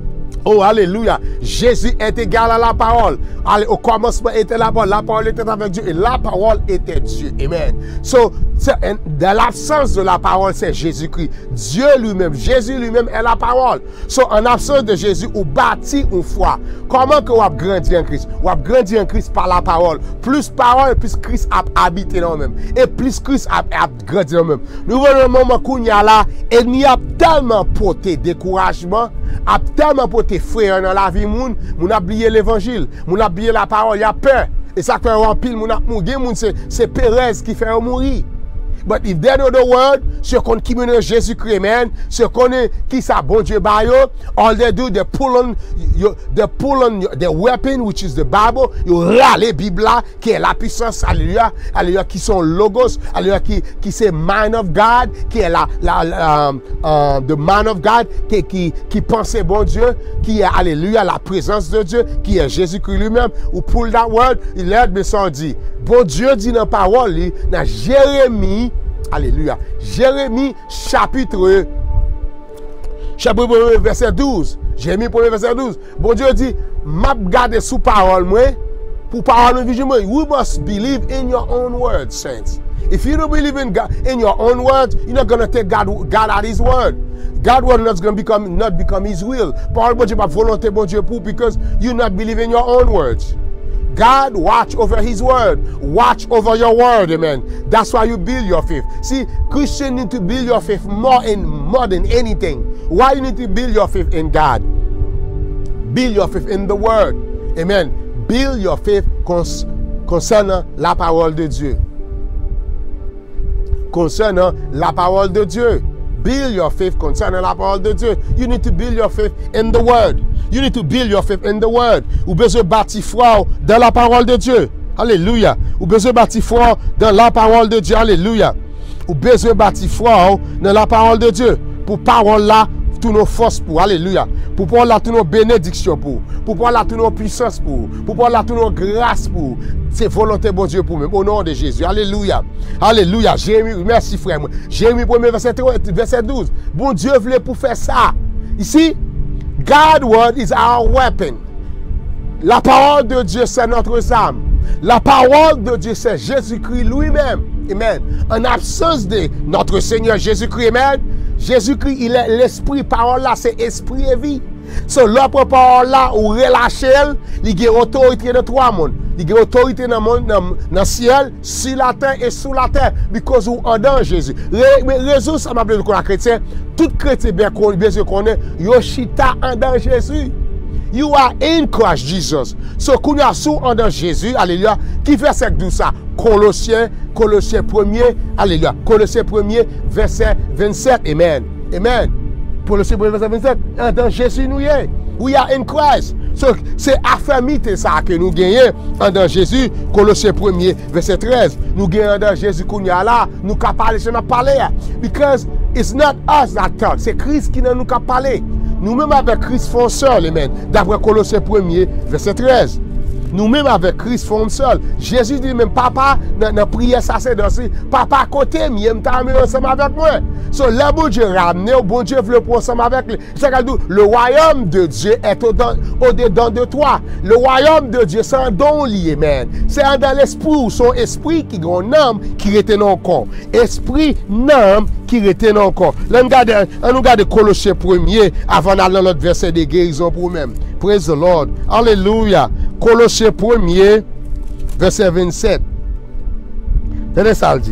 Oh, alléluia. Jésus est égal à la parole. Allez, au commencement était la parole. La parole était avec Dieu et la parole était Dieu. Amen. So, dans l'absence de la parole, c'est Jésus-Christ. Dieu lui-même, Jésus lui-même est la parole. So, en absence de Jésus, on bâtit une foi. Comment que on a grandi en Christ? On a grandi en Christ par la parole. Plus parole, plus Christ a habité dans nous-mêmes. Et plus Christ a, a grandi dans nous-mêmes. Nous voyons le moment qu'on y a là, et il y a tellement porté découragement, a tellement porté frère dans la vie, moun, moun a oublié l'évangile, moun a oublié la parole, il y a peur. Et ça fait un pile, moun a mourir, c'est Pérez qui fait mourir. But if they know the word, ceux qui connaissent Jésus-Christ, man, ceux qui savent bon Dieu bayo, all they do, they pull on, you, they pull on the weapon, which is the Bible, you râle Bible là, qui est la puissance, alléluia, alléluia, qui sont logos, alléluia, qui, qui c'est man of God, qui est la, la, um, um, the man of God, qui, qui, qui pense bon Dieu, qui est, alléluia, la présence de Dieu, qui est Jésus-Christ lui-même, ou pull that word, il est de son dit, bon Dieu dit dans la parole, dans Jérémie, alléluia. Jérémie chapitre chapitre premier verset douze. Jérémie premier verset douze. Bon Dieu dit, m'a garder sous parole moi pour parole de moi. We must believe in your own words, saints. If you don't believe in God, in your own words, you're not going to take God, God at his word. God will not going to become not become his will. Parole bon Dieu pas volonté bon Dieu pour because you not believe in your own words. God watch over his word. Watch over your word, amen. That's why you build your faith. See, Christians need to build your faith more in more than anything. Why you need to build your faith in God? Build your faith in the word. Amen. Build your faith concernant la parole de Dieu. Concernant la parole de Dieu. Build your faith concerning la parole de Dieu. You need to build your faith in the word. You need to build your faith in the word. Ou besoin bâtir foi dans la parole de Dieu. Alléluia. Ou besoin bâtir foi dans la parole de Dieu. Alléluia. Ou besoin bâtir foi dans la parole de Dieu. Pour parole là, toutes nos forces pour. Alléluia. Pour parole là, toutes nos bénédictions pour. Pour parole là, toutes nos puissances pour. Pour parole là, toutes nos grâces pour. C'est volonté bon Dieu pour même. Au nom de Jésus. Alléluia. Alléluia. Jérémie, merci frère. Jérémie premier verset, verset douze. Bon Dieu voulait pour faire ça. Ici, God's word is our weapon. La parole de Dieu, c'est notre arme. La parole de Dieu, c'est Jésus-Christ lui-même. Amen. En absence de notre Seigneur Jésus-Christ, amen. Jésus-Christ, il est l'esprit. Parole là, c'est esprit et vie. So, l'autre parole là, ou relâcher, il y a autorité de trois mondes. Il a autorité dans le ciel, sur la terre et sous la terre. Because ou en dans Jésus. Raison, ça m'a appelé le chrétien. Tout chrétien bien sûr connaît, Yoshita en dans Jésus. You are in Christ Jesus. So, qu'on a sous en dans Jésus, alléluia, qui fait cette douce ça? Colossiens, Colossiens premier, alléluia. Colossiens premier, verset vingt-sept, amen. Amen. Colossiens premier, verset vingt-sept, en dans Jésus nous y est. We are in Christ. So, c'est affermité ça que nous gagnons en dans Jésus. Colossiens premier, verset treize. Nous gagnons en dans Jésus qu'on y a là. Nous qu'à parler, c'est nous parler. Because it's not us that talk. C'est Christ qui nous a parlé. Nous-mêmes avec Christ font seul, amen. D'après Colossiens premier, verset treize. Nous-mêmes avec Christ font seul. Jésus dit même, papa, dans la prière sacerdoce, papa à côté, il m'a mis ensemble avec moi. So, le bon Dieu ramené, le bon Dieu veut pour ensemble avec lui. C'est que le royaume de Dieu est au-dedans de toi. Le royaume de Dieu, c'est un don lié, amen. C'est dans l'esprit, son esprit qui est un âme qui retient dans le corps. Esprit, âme qui retient dans le corps. Là, on regarde, on regarde Colossiens premier avant d'aller dans l'autre verset de guérison pour nous-mêmes. Praise the Lord. Alléluia. Colossiens premier, verset vingt-sept. Tenez ça le dit.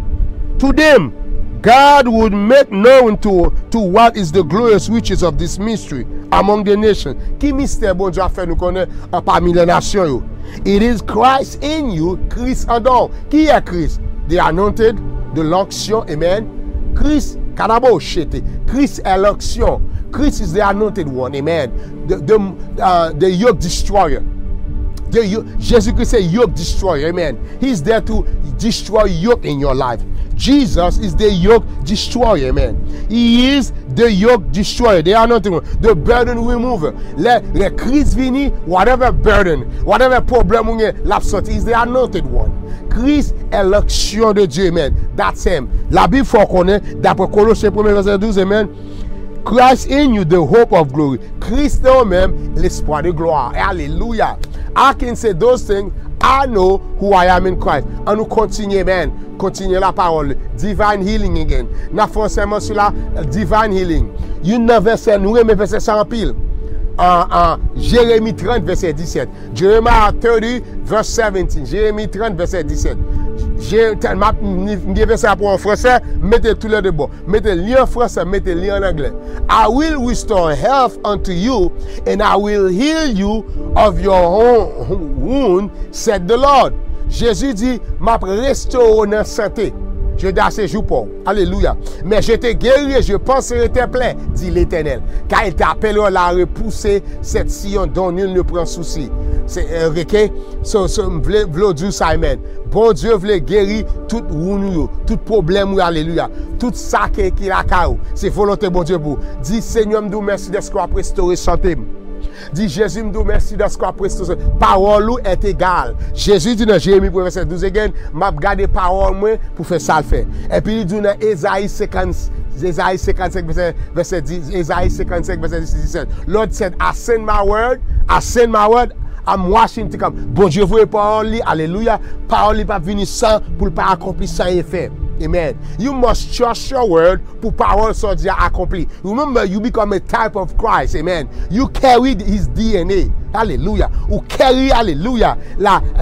To them, God would make known to, to what is the glorious riches of this mystery among the nations. Qui mystère bon Dieu a fait nous connaître parmi les nations yo? It is Christ in you, Christ en don. Qui est Christ? The anointed, de l'onction, amen. Christ, kanabo chete. Christ est l'onction. Christ is the anointed one, amen. The, the, uh, the yoke destroyer. The, Jésus-Christ is yoke destroyer, amen. He's there to destroy yoke in your life. Jesus is the yoke destroyer, amen. He is the yoke destroyer. The anointed one, the burden remover. Le, le Christ vini, whatever burden, whatever problem on l'absent, is the anointed one. Christ est l'action de Dieu, amen. That's him. La Bible faut connaître, d'après Colossiens premier verset douze, amen. Christ in you, the hope of glory. Christ en même, l'espoir de gloire. Alléluia. I can say those things. I know who I am in Christ. And nous continuons, amen. Continuez la parole. Divine healing again. N'a forcément sur la divine healing. You know verset, nous remet verset sans pile. En, en Jérémie trente, verset dix-sept. Jeremiah thirty, verse seventeen. Jérémie trente, verset dix-sept. J'ai tellement mis ça pour en français, mettez tout le de bon. Mettez le en français, mettez le en anglais. I will restore health unto you, and I will heal you of your own wound, said the Lord. Jésus dit, m'a restauré dans santé. Je dis à ces jours pour. Alléluia. Mais je te guérirai, je penserai tes plaies, dit l'Éternel. Car il t'appellera à repousser cette sillon dont nul ne prend souci. C'est ok? So, so, v'le Dieu ça, amen. Bon Dieu voulait guérir tout wound, tout problème, alléluia. Tout ça qui a caillou. C'est volonté bon Dieu pour. Dis Seigneur, me merci de ce qu'on a restauré santé. Dis Jésus, me merci de ce qu'on a restauré. Parole est égale. Jésus dit dans Jérémie verset douze again, m'a gardé parole moi pour faire ça le faire. Et puis il dit dans Ésaïe cinquante, Ésaïe cinquante-cinq verset, verset dix, Ésaïe cinquante-cinq verset dix-sept. Lord said, I send my word, I send my word. I'm watching to come. Bon Dieu, vous parole, alléluia. Parole pas venir sans pour ne pas accomplir sans effet. Amen. You must trust your word pour parole soit déjà accomplie. Remember, you become a type of Christ. Amen. You carry his D N A. Hallelujah. You carry, hallelujah, la uh,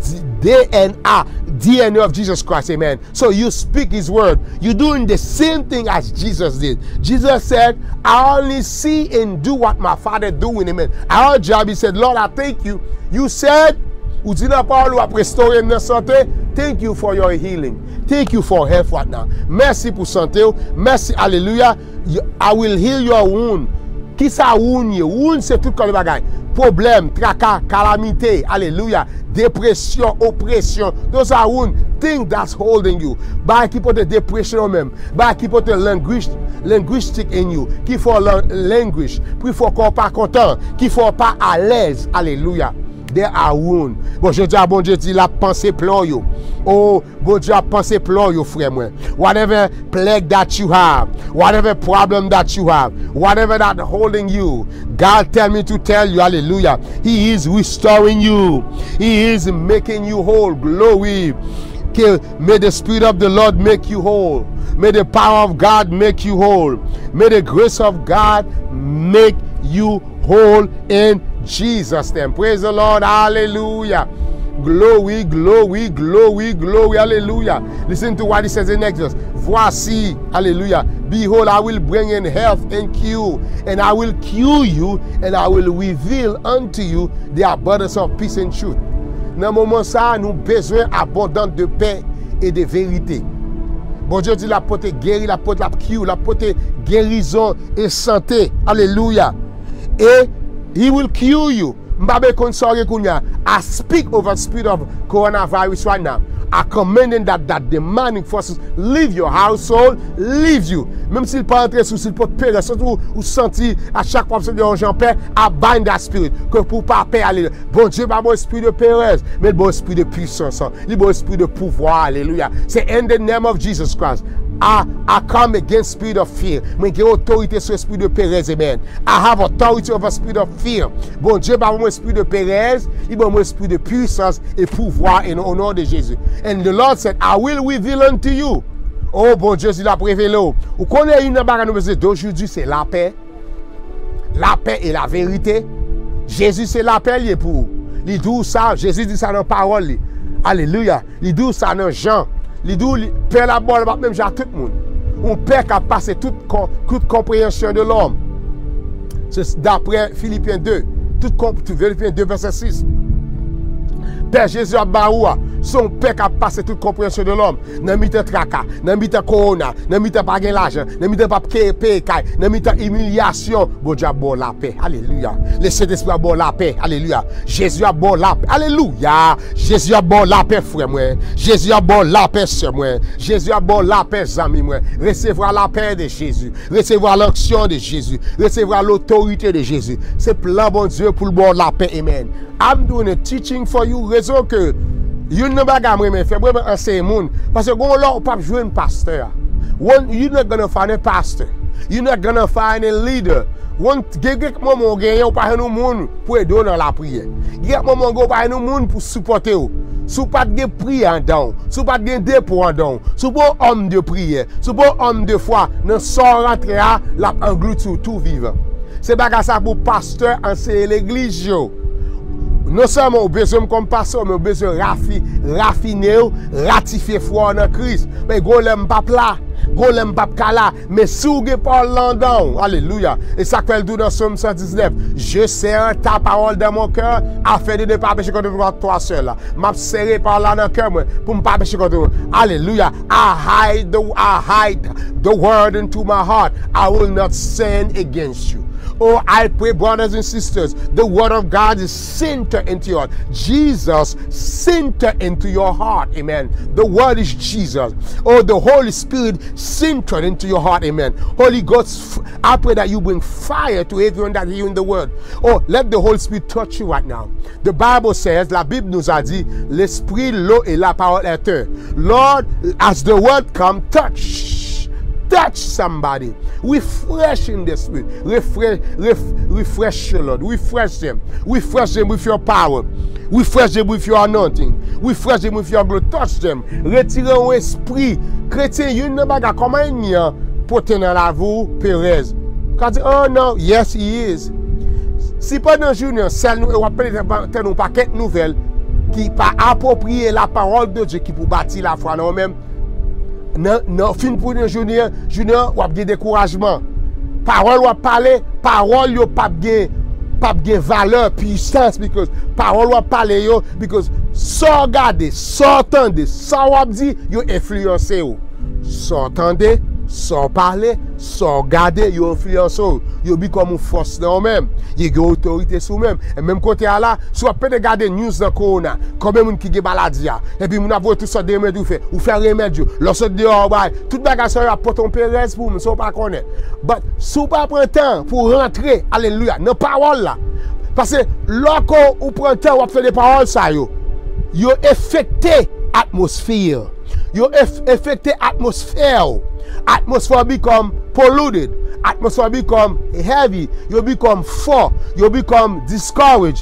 D N A, D N A of Jesus Christ. Amen. So you speak his word. You're doing the same thing as Jesus did. Jesus said, I only see and do what my Father doing. Amen. Our job, he said, Lord, I thank you. You said, ou dit la parole ou a restaurer notre santé. Thank you for your healing. Thank you for health right now. Merci pour santé. Merci, alléluia. I will heal your wound. Qui ça wound you? Wound c'est tout comme bagay. Problème, tracas, calamité, alléluia. Dépression, oppression. Those are wound. Things that's holding you. Bah qui porte dépression même. Bah qui porte language, linguistique in you. Qui faut language. Puis faut qu'on pas content. Qui faut pas à l'aise. Alléluia. There are wounds. Bon, je dis à bon Dieu, dit la pensée pleure yo. Oh, bon Dieu a pensé pleure yo, frère moi. Whatever plague that you have, whatever problem that you have, whatever that holding you, God tell me to tell you, hallelujah, he is restoring you. He is making you whole. Glory. May the Spirit of the Lord make you whole. May the power of God make you whole. May the grace of God make you whole in Jesus' name. Praise the Lord. Hallelujah. glory, glory, glory, glory, hallelujah. Listen to what he says in Exodus. Voici, hallelujah. Behold, I will bring in health and cure, and I will cure you, and I will reveal unto you the abundance of peace and truth. Dans le moment ça, nous avons besoin abondant de paix et de vérité. Bon Dieu dit la porte guéri, la porte la cure, la porte guérison et santé. Alléluia. Et he will cure you. I speak over the spirit of coronavirus right now. I commanding that that demanding forces leave your household, leave you. Même s'il peut entrer sous s'il peut périr, surtout ou sentir à chaque fois que vous en paix, I bind that spirit. Que pour pas paix aller. Bon Dieu, pas bon esprit de pérez, mais bon esprit de puissance, le bon esprit de pouvoir. Alléluia. C'est in the name of Jesus Christ. I, I come against spirit of fear. Mais j'ai autorité sur l'esprit de Pérez, amen. I have authority over spirit of fear. Bon Dieu, par mon esprit de Pérez, il m'a mon esprit de puissance et pouvoir au nom de Jésus. And the Lord said, I will reveal unto you. Oh bon Dieu, il a révélé. Vous connaissez une barre d'aujourd'hui, c'est la paix. La paix et la vérité. Jésus, c'est la paix, il est pour. Il dit ça, Jésus dit ça dans la parole. Alléluia. Il dit ça dans Jean. Il dit, paix la bonne, même à tout le monde. Un paix qui a passé toute, toute compréhension de l'homme. C'est d'après Philippiens deux. Tout Philippiens deux, verset six. Père Jésus a baoua, son père qui a passé toute compréhension de l'homme. N'a mis de tracas, n'a mis de corona, n'a mis de pas de l'argent, n'a mis de pas de paix, n'a mis de humiliation. Bon Dieu a bon la paix. Alléluia. Le Saint-Esprit a bon la paix. Alléluia. Jésus a bon la paix. Alléluia. Jésus a bon la paix, frère moi. Jésus a bon la paix, sœur moi. Jésus a bon la paix, amis moi. Recevoir la paix de Jésus. Recevoir l'action de Jésus. Recevoir l'autorité de Jésus. C'est plein bon Dieu pour le bon la paix. Amen. I'm doing a teaching for you. Raison que you ne pas gamre mais fait vraiment enseigner monde parce que gon là pas jouer un pasteur. One you not gonna find a pastor. You not gonna find a leader. One quelques moment gagner ou pas un monde pour aider dans la prière. Quelques moment go pas un monde pour supporter ou. Sous pas de prière en don, sous pas de dépôt en don, sous pas homme de prière, sous pas homme de foi, ne sort rentrer à la engloutir tout vivant. C'est pas ça pour pasteur enseigner l'église yo. Non seulement au besoin comme pasteur, mais au besoin raffi, raffiner, ratifier foi en Christ. Mais golem pas là, golem pas là, mais souge par l'endon. Alléluia. Et ça fait le doux dans Somme cent dix-neuf. Je serre ta parole dans mon cœur afin de ne pas pécher contre toi seul. M'a serré par là dans le cœur pour ne pas pécher contre toi. Alléluia. I hide the I hide the word into my heart. I will not sin against you. Oh, I pray, brothers and sisters, the word of God is centered into your heart. Jesus centered into your heart. Amen. The word is Jesus. Oh, the Holy Spirit centered into your heart. Amen. Holy Ghost, I pray that you bring fire to everyone that hears the word. Oh, let the Holy Spirit touch you right now. The Bible says, la Bible nous a dit, l'esprit, l'eau et la parole est un. Lord, as the word come, touch. Touch somebody. Refresh in the spirit. Refresh, ref, refresh your Lord. Refresh them. Refresh them with your power. Refresh them with your anointing. Refresh them with your glory. Touch them. Retirez un esprit. Chrétien, you ne pas comment il y a pour tenir la vous, Pérez. Quand dit, oh non, yes, he is. Si pendant journée, celle nous, on va peut-être un paquet de nouvelles qui pas approprier la parole de Dieu qui pour bâtir la foi en nous-mêmes. Non, non, fin pour une journée, journée, ou a des découragement. Parole ou a parler, parole yo pas gain, pas gain valeur, puissance, because parole ou a parler yo, because so regarder, so entendre, so ou dit, yo influencer ou. So entendre, so parler, so regarder, yo influencer ou. Yo bi comme une force dans même. Yo une autorité sur même. Et même côté là, soit peut regarder news dans corona, combien moun qui gen maladie et puis moun a tout ça de remède ou fait, ou faire remède yo. Lorsque dehors bail, toute bagage ça a porter un Pérez pour moun, so pas connaître. But sou pas prend temps pour rentrer, alléluia, dans parole là. Parce que lorsque ou prend temps ou faire des paroles ça yo, yo affecté atmosphere. Yo affecté atmosphere. Atmosphere become polluted. Atmosphere become heavy. You become full. You become discouraged.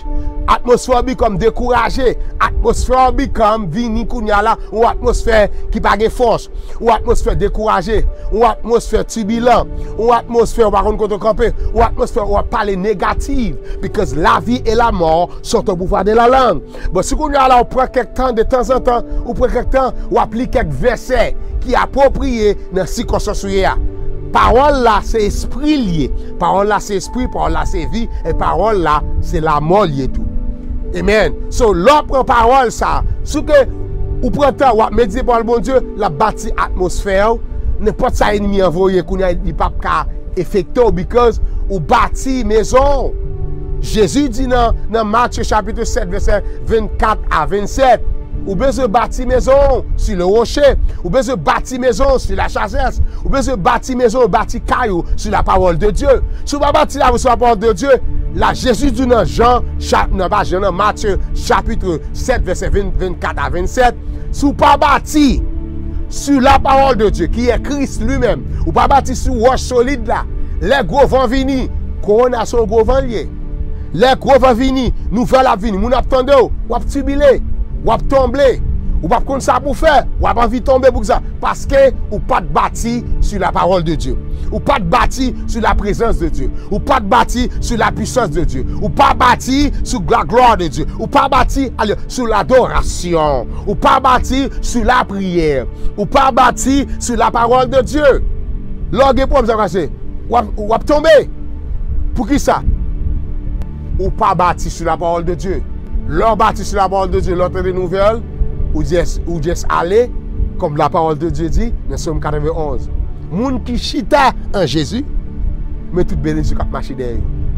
atmosphère bi comme découragé, atmosphère bi comme vini kounya la, ou atmosphère qui pas de force, ou atmosphère découragé, ou atmosphère turbulent, ou atmosphère par contre camper, ou atmosphère ou parler négative, because la vie et la mort sont au pouvoir de la langue. Bon, si kounya la, on prend quelques temps de temps en temps, ou prend quelques temps, ou applique quelques versets qui appropriés dans circonstances. Parole là, c'est esprit lié. Parole là, c'est esprit, parole là, c'est vie, et parole là, c'est la mort lié tout. Amen. So, l'autre parole, ça, ce que vous prenez temps, vous méditez par le bon Dieu, la bâti atmosphère, n'importe ça ennemi envoyé, qu'on a dit pas qu'à effecter, because vous bâti maison. Jésus dit dans, dans Matthieu chapitre sept, verset vingt-quatre à vingt-sept, ou besoin bâtir maison sur le rocher, ou besoin bâtir maison sur la chassesse, ou besoin bâtir maison, bâtir caillou sur la parole de Dieu. Si vous ne bâtir la sur la parole de Dieu, là Jésus dit dans Jean, non pas Jean, Matthieu chapitre sept, verset vingt-quatre à vingt-sept, si vous ne pas bâtir sur la parole de Dieu, qui est Christ lui-même, ou pas bâtir sur roche solide là, les gros vents venus, coronation gros vents liés. Les gros vents venus, nouvelle à venir, nous attendons, ou ap tubilé. Ou ap tomber, ou pas comme ça pour faire, ou pas envie de tomber pour ça, parce que ou pas de bâti sur la parole de Dieu, ou pas de bâti sur la présence de Dieu, ou pas de bâti sur la puissance de Dieu, ou pas bâti sur la gloire de Dieu, ou pas bâti sur l'adoration, ou pas bâti sur la prière, ou pas bâti sur la parole de Dieu. Lorsque pour ça passer, ou pas tomber. Pour qui ça? Ou pas bâti sur la parole de Dieu. L'on bâti sur la parole de Dieu, l'autre des nouvelles, ou juste, ou juste aller, comme la parole de Dieu dit, dans Somme quatre-vingt-onze. Moun qui chita en Jésus, mais toute bénédiction qui marche derrière.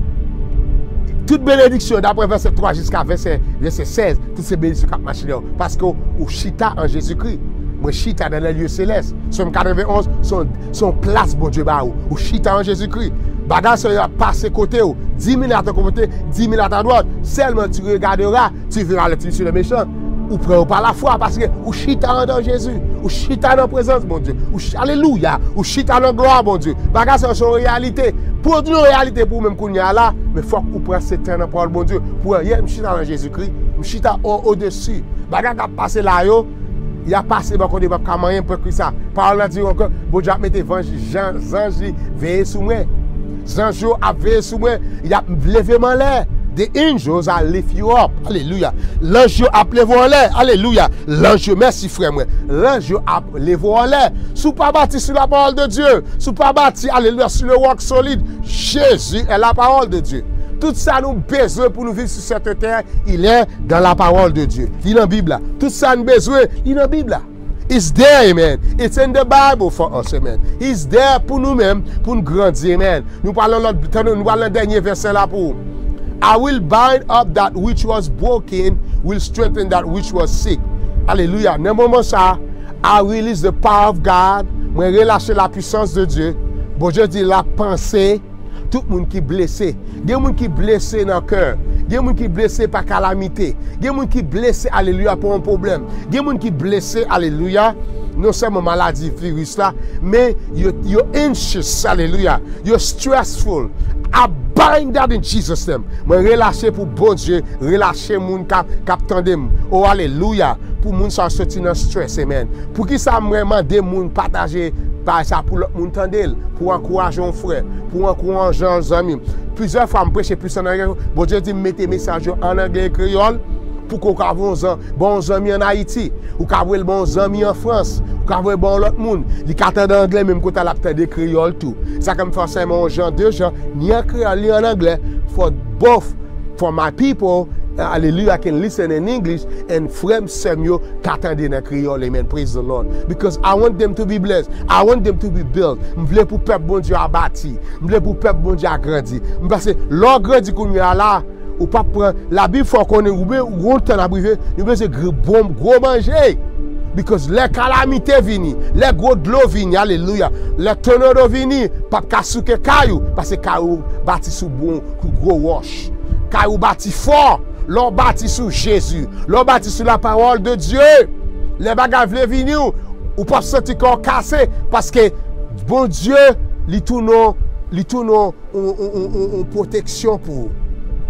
Toute bénédiction, d'après verset trois jusqu'à verset, verset seize, toutes ces bénédictions qui marchent derrière. Parce que ou chita en Jésus-Christ. Moi, chita dans les lieux célestes. Somme quatre-vingt-onze, son, son place, bon Dieu, bah, ou chita en Jésus-Christ. Bagage ça passer côté ou dix mille à ton côté, dix mille à ta droite. Seulement tu regarderas, tu verras le sur le méchant. Ou prends pas la foi parce que ou chita dans Jésus, ou chita dans la présence mon Dieu. Ou alléluia, ou chita dans gloire mon Dieu. Bagage c'est une réalité. Pour une réalité pour même qu'on y a là, mais faut qu'on prenne ce temps dans parole mon Dieu. Pour hier me chita dans Jésus-Christ, me chita au-dessus. Bagage a passé là yo. Il a passé beaucoup de pas moyen pour que ça. Parole dit encore, bon Dieu mettez Jean Jean veillez sur moi. Anges a veillé sur moi, il a levé mon l'air. The angels are lift you up. Alléluia. L'ange a levé en l'air. Alléluia. L'ange, merci frère moi. L'ange a levé en l'air. Si vous pas bâti sur la parole de Dieu, si vous pas bâti, alléluia, sur le roc solide, Jésus est la parole de Dieu. Tout ça nous besoin pour nous vivre sur cette terre, il est dans la parole de Dieu. Il est dans la Bible. Tout ça nous besoin, il est dans la Bible. It's there, amen. It's in the Bible for us, amen. It's there pour nous-mêmes, pour nous grandir, amen. Nous parlons nous parlons le dernier verset là pour. I will bind up that which was broken, will strengthen that which was sick. Alléluia. Dans le moment ça, I release the power of God. Moi relâcher la puissance de Dieu. Bon Dieu dit la pensée. Tout le monde qui est blessé. Il y a des gens qui sont blessés dans le cœur. Il y a des gens qui sont blessés par calamité. Il y a des gens qui sont blessés, alléluia, pour un problème. Il y a des gens qui sont blessés, alléluia, non seulement maladie, virus là, mais you're, you're anxious, alléluia. You're stressful. I bind that in Jesus' name. Mais relâchez pour bon Dieu, relâchez moun kap kap tandem. Oh alléluia, pour moun sa sorti dans stress, amen. Pour qui ça vraiment des moun partager par ça pour l'autre moun tandel, pour encourager un frère, pour encourager un ami. Plusieurs fois, je prêche plus en anglais. Bon Dieu dit, mettez message en anglais et créole pour qu'on ait bons amis en Haïti, ou qu'on ait bons amis en France, ou qu'on ait bons autres monde. Il y a des anglais même quand il y a des créoles tout. Ça comme forcément gens, deux gens, ni en créole ni en anglais, for both, for my people, hallelujah, can listen in English, and frères Samuel qu'attendent dans créole, amen, praise the Lord. Because I want them to be blessed. I want them to be built. Je veux pour peuple bon Dieu à bâtir. Je veux pour peuple bon Dieu à grandir. Parce que l'or grandit qu'on y a là, ou pas prendre la Bible faut qu'on ait ou gros temps à priver, nous besoin gros bon gros manger. Because les calamités viennent, les gros de l'eau viennent, alléluia. Les tornados viennent, pas kasuke caillou, parce que caillou bâti sous bon gros roche. Caillou bâti fort. L'on bâtit sur Jésus, l'on bâtit sur la parole de Dieu. Les bagages veulent venir, ou pas sentir corps cassé, parce que bon Dieu, il tourne en protection pour vous.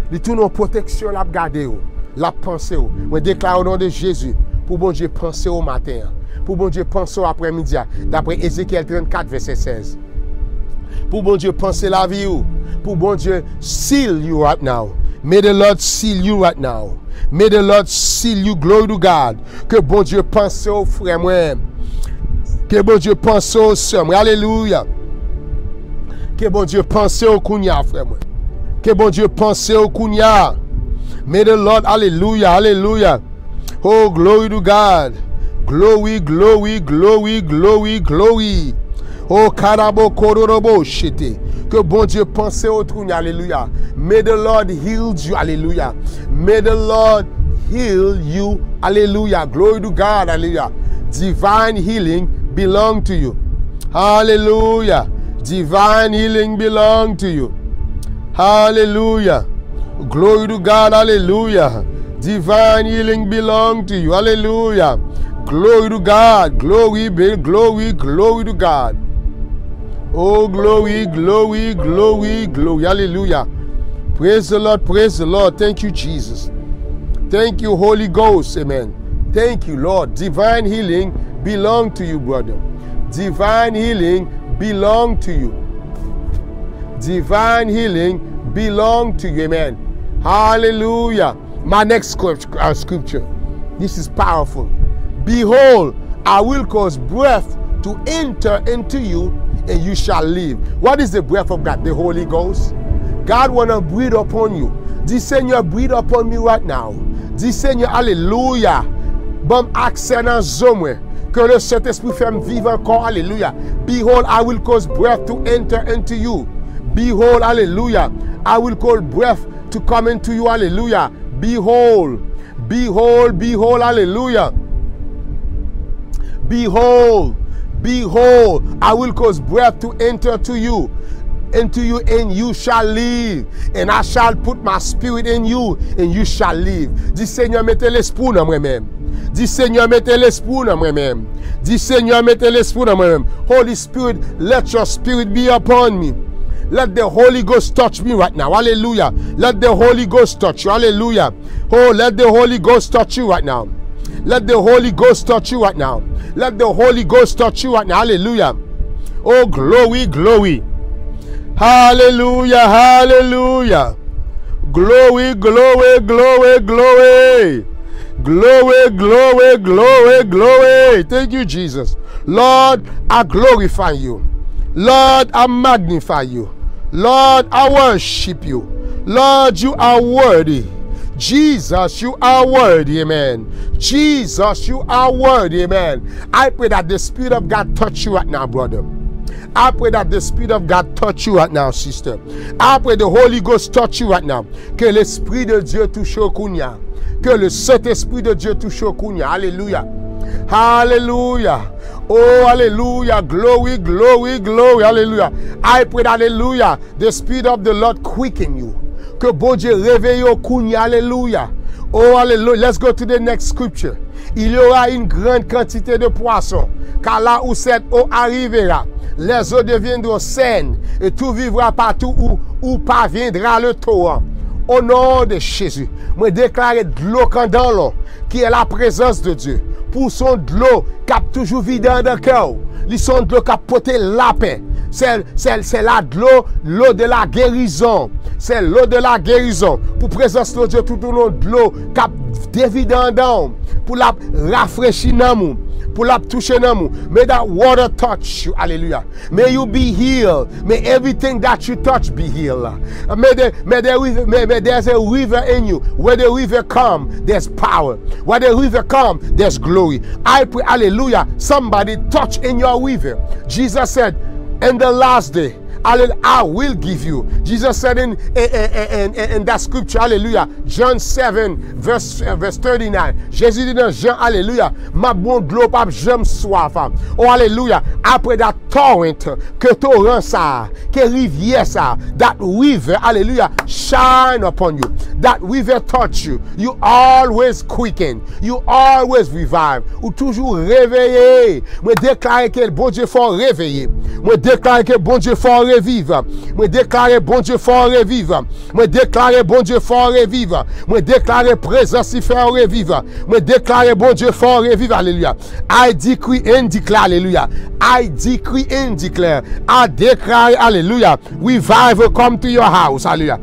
li tout non protection la garder ou, la penser ou. Moi déclare au nom de Jésus pour bon Dieu penser au matin, pour bon Dieu penser au après-midi d'après Ézéchiel trente-quatre verset seize. Pour bon Dieu penser la vie ou, pour bon Dieu seal you right now. May the Lord seal you right now. May the Lord seal you. Glory to God. Que bon Dieu pense au frère moi. Que bon Dieu pense au sœur moi. Alléluia. Que bon Dieu pense au kounya frère moi. Que bon Dieu pense au kounya. May the Lord, hallelujah, hallelujah. Oh, glory to God. Glory, glory, glory, glory, glory. Oh, karabo kororobo shete. Que bon Dieu pense au trône, alléluia. May the Lord heal you, hallelujah. May the Lord heal you, hallelujah. Glory to God, hallelujah. Divine healing belong to you. Hallelujah. Divine healing belong to you. Hallelujah. Glory to God, hallelujah. Divine healing belong to you, hallelujah. Glory to God, glory, glory, glory to God. Oh, glory, glory, glory, glory. Hallelujah. Praise the Lord, praise the Lord. Thank you, Jesus. Thank you, Holy Ghost. Amen. Thank you, Lord. Divine healing belong to you, brother. Divine healing belong to you. Divine healing belong to you. Amen. Hallelujah. My next scripture. This is powerful. Behold, I will cause breath to enter into you, and you shall live. What is the breath of God? The Holy Ghost. God want to breathe upon you. Dis Seigneur, breathe upon me right now. Dis Seigneur, alléluia. Bon accès dans zomwe. Que le Saint-Esprit fait vivre encore. Alléluia. Behold, I will cause breath to enter into you. Behold, hallelujah. I will cause breath to come into you. Hallelujah. Behold, behold, behold, hallelujah. Behold, behold, I will cause breath to enter to you, into you, and you shall live. And I shall put my spirit in you, and you shall live. Dis Seigneur, mettez l'esprit dans moi-même. Dis Seigneur, mettez l'esprit dans moi-même. Dis Seigneur, mettez l'esprit dans moi-même. Holy Spirit, let your spirit be upon me. Let the Holy Ghost touch me right now. Hallelujah. Let the Holy Ghost touch you. Hallelujah. Oh, let the Holy Ghost touch you right now. Let the Holy Ghost touch you right now. Let the Holy Ghost touch you right now. Hallelujah. Oh, glory, glory. Hallelujah, hallelujah. Glory, glory, glory, glory. Glory, glory, glory, glory. Thank you, Jesus. Lord, I glorify you. Lord, I magnify you. Lord, I worship you. Lord, you are worthy. Jesus, you are worthy, amen. Jesus, you are worthy, amen. I pray that the Spirit of God touch you right now, brother. I pray that the Spirit of God touch you right now, sister. I pray the Holy Ghost touch you right now. Que l'Esprit de Dieu touche au Kounia. Que le Saint-Esprit de Dieu touche au Kounia. Alléluia. Hallelujah. Oh, hallelujah. Glory, glory, glory. Hallelujah. I pray that, hallelujah, the Spirit of the Lord quicken you. Que bon Dieu réveille au Kounia. Alléluia. Oh, hallelujah. Let's go to the next scripture. Il y aura une grande quantité de poissons, car là où cette eau arrivera, les eaux deviendront saines, et tout vivra partout où, où parviendra le torrent. Au nom de Jésus, moi déclare de l'eau dans l'eau, qui est la présence de Dieu. Pour son de l'eau qui a toujours vide dans le cœur. Ils sont de l'eau qui a porté la paix. C'est la de l'eau, l'eau de la guérison. C'est l'eau de la guérison. Pour présence de Dieu, tout au long de l'eau qui a dévide dans pour la rafraîchir dans nous. Pour la toucher dans nous. May that water touch you. Hallelujah. May you be healed. May everything that you touch be healed. May, the, may, the, may, may there's a river in you. Where the river come, there's power. Where the river come, there's glory. I pray, hallelujah, somebody touch in your river. Jesus said, in the last day, I will give you. Jesus said in, in, in, in that scripture, hallelujah, John seven, verse, verse thirty-nine. Jésus dit dans Jean, hallelujah, ma bon globe ap j'aime soif. Oh, hallelujah, après that torrent, que torrent ça, que rivière ça, that river, hallelujah, shine upon you. that river touch you, you always quicken, you always revive, ou toujours réveiller. Moi déclare que bon Dieu faut réveiller. Moi déclare que bon Dieu faut revivre. Moi déclare bon Dieu faut revivre. Moi déclare bon Dieu faut revivre. Moi déclare présence il fait revivre. Moi déclare bon Dieu faut revivre. Alléluia. I decree and declare. Alléluia. I decree and declare. I declare. Alléluia. Revival come to your house. Hallelujah.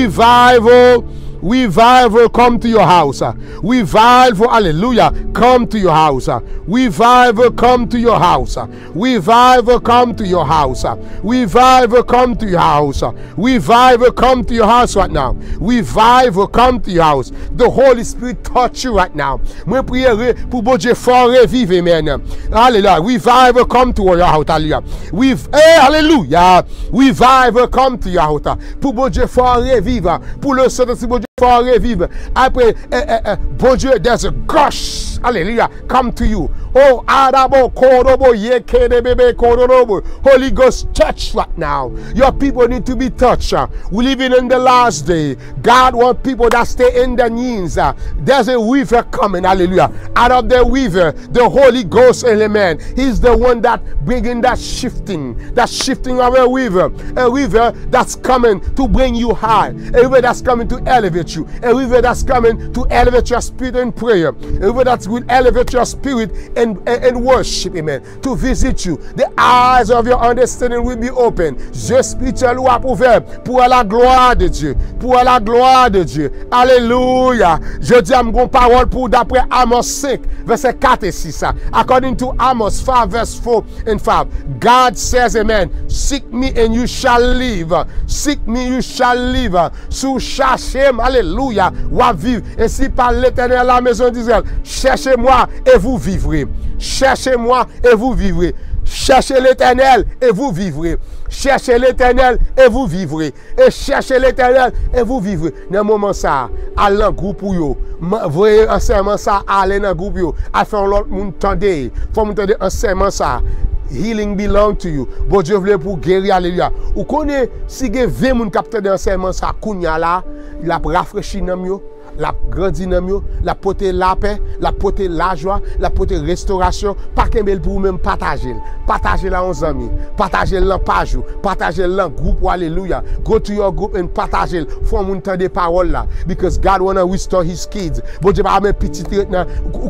Revival. Revival come to your house. Revival, hallelujah, come to your house. Revival come to your house. Revival come to your house. Revival come to your house. Revival come to your house right now. Revival come to your house. The Holy Spirit touch you right now. Moi prier pour bon Dieu fort revivre, amen. Hallelujah. Revival come to your house. Hallelujah. With hey, hallelujah. Revival come to your house. Pour bon Dieu fort revivre. Pour le Saint-Esprit, bon Dieu for revivre. Après, eh, eh, eh, bon Dieu, there's a gush, hallelujah, come to you. Oh, Adabo, Korobo, Yekedebe, Korobo. Holy Ghost, touch right now. Your people need to be touched. We're living in the last day. God wants people that stay in their knees. There's a river coming, hallelujah. Out of the river, the Holy Ghost element. He's the one that bringing that shifting, that shifting of a river. A river that's coming to bring you high. A river that's coming to elevate you. A river that's coming to elevate your spirit in prayer. A river that will elevate your spirit in, in, in worship, amen. To visit you. The eyes of your understanding will be open. Yeux spirituels ou ouverts pour la gloire de Dieu. Pour la gloire de Dieu. Alléluia. Je dis à mon parole pour d'après Amos cinq, verset quatre et six. According to Amos five, verse four and five. God says, amen, seek me and you shall live. Seek me, you shall live. Sous cherchez, alléluia, ou à vivre. Ainsi par l'Éternel à la maison d'Israël. Cherchez-moi et vous vivrez. Cherchez-moi et vous vivrez. Cherchez l'Éternel et vous vivrez. Cherchez l'Éternel et vous vivrez. Et cherchez l'Éternel et vous vivrez. Dans un moment ça, allez dans le groupe pour vous. Voyez enseignement ça, allez dans le groupe pour vous. À faire l'autre monde tendre. Faut me tendre enseignement ça. Healing belong to you. Bon Dieu voulait pour guérir, alléluia. Ou connaît si il y a vingt moun capteur d'enseignement ça, kounya là, il a rafraîchi nan yo. La grandi nan yo, la pote la paix, la pote la joie, la pote restauration, pas qu'embel pour même partager. Partager là en amis, partager là page, partager là groupe, alléluia. Go to your group and partager. Faut moun tande parole là because God wanna restore his kids. Bon Dieu pas même petit maintenant.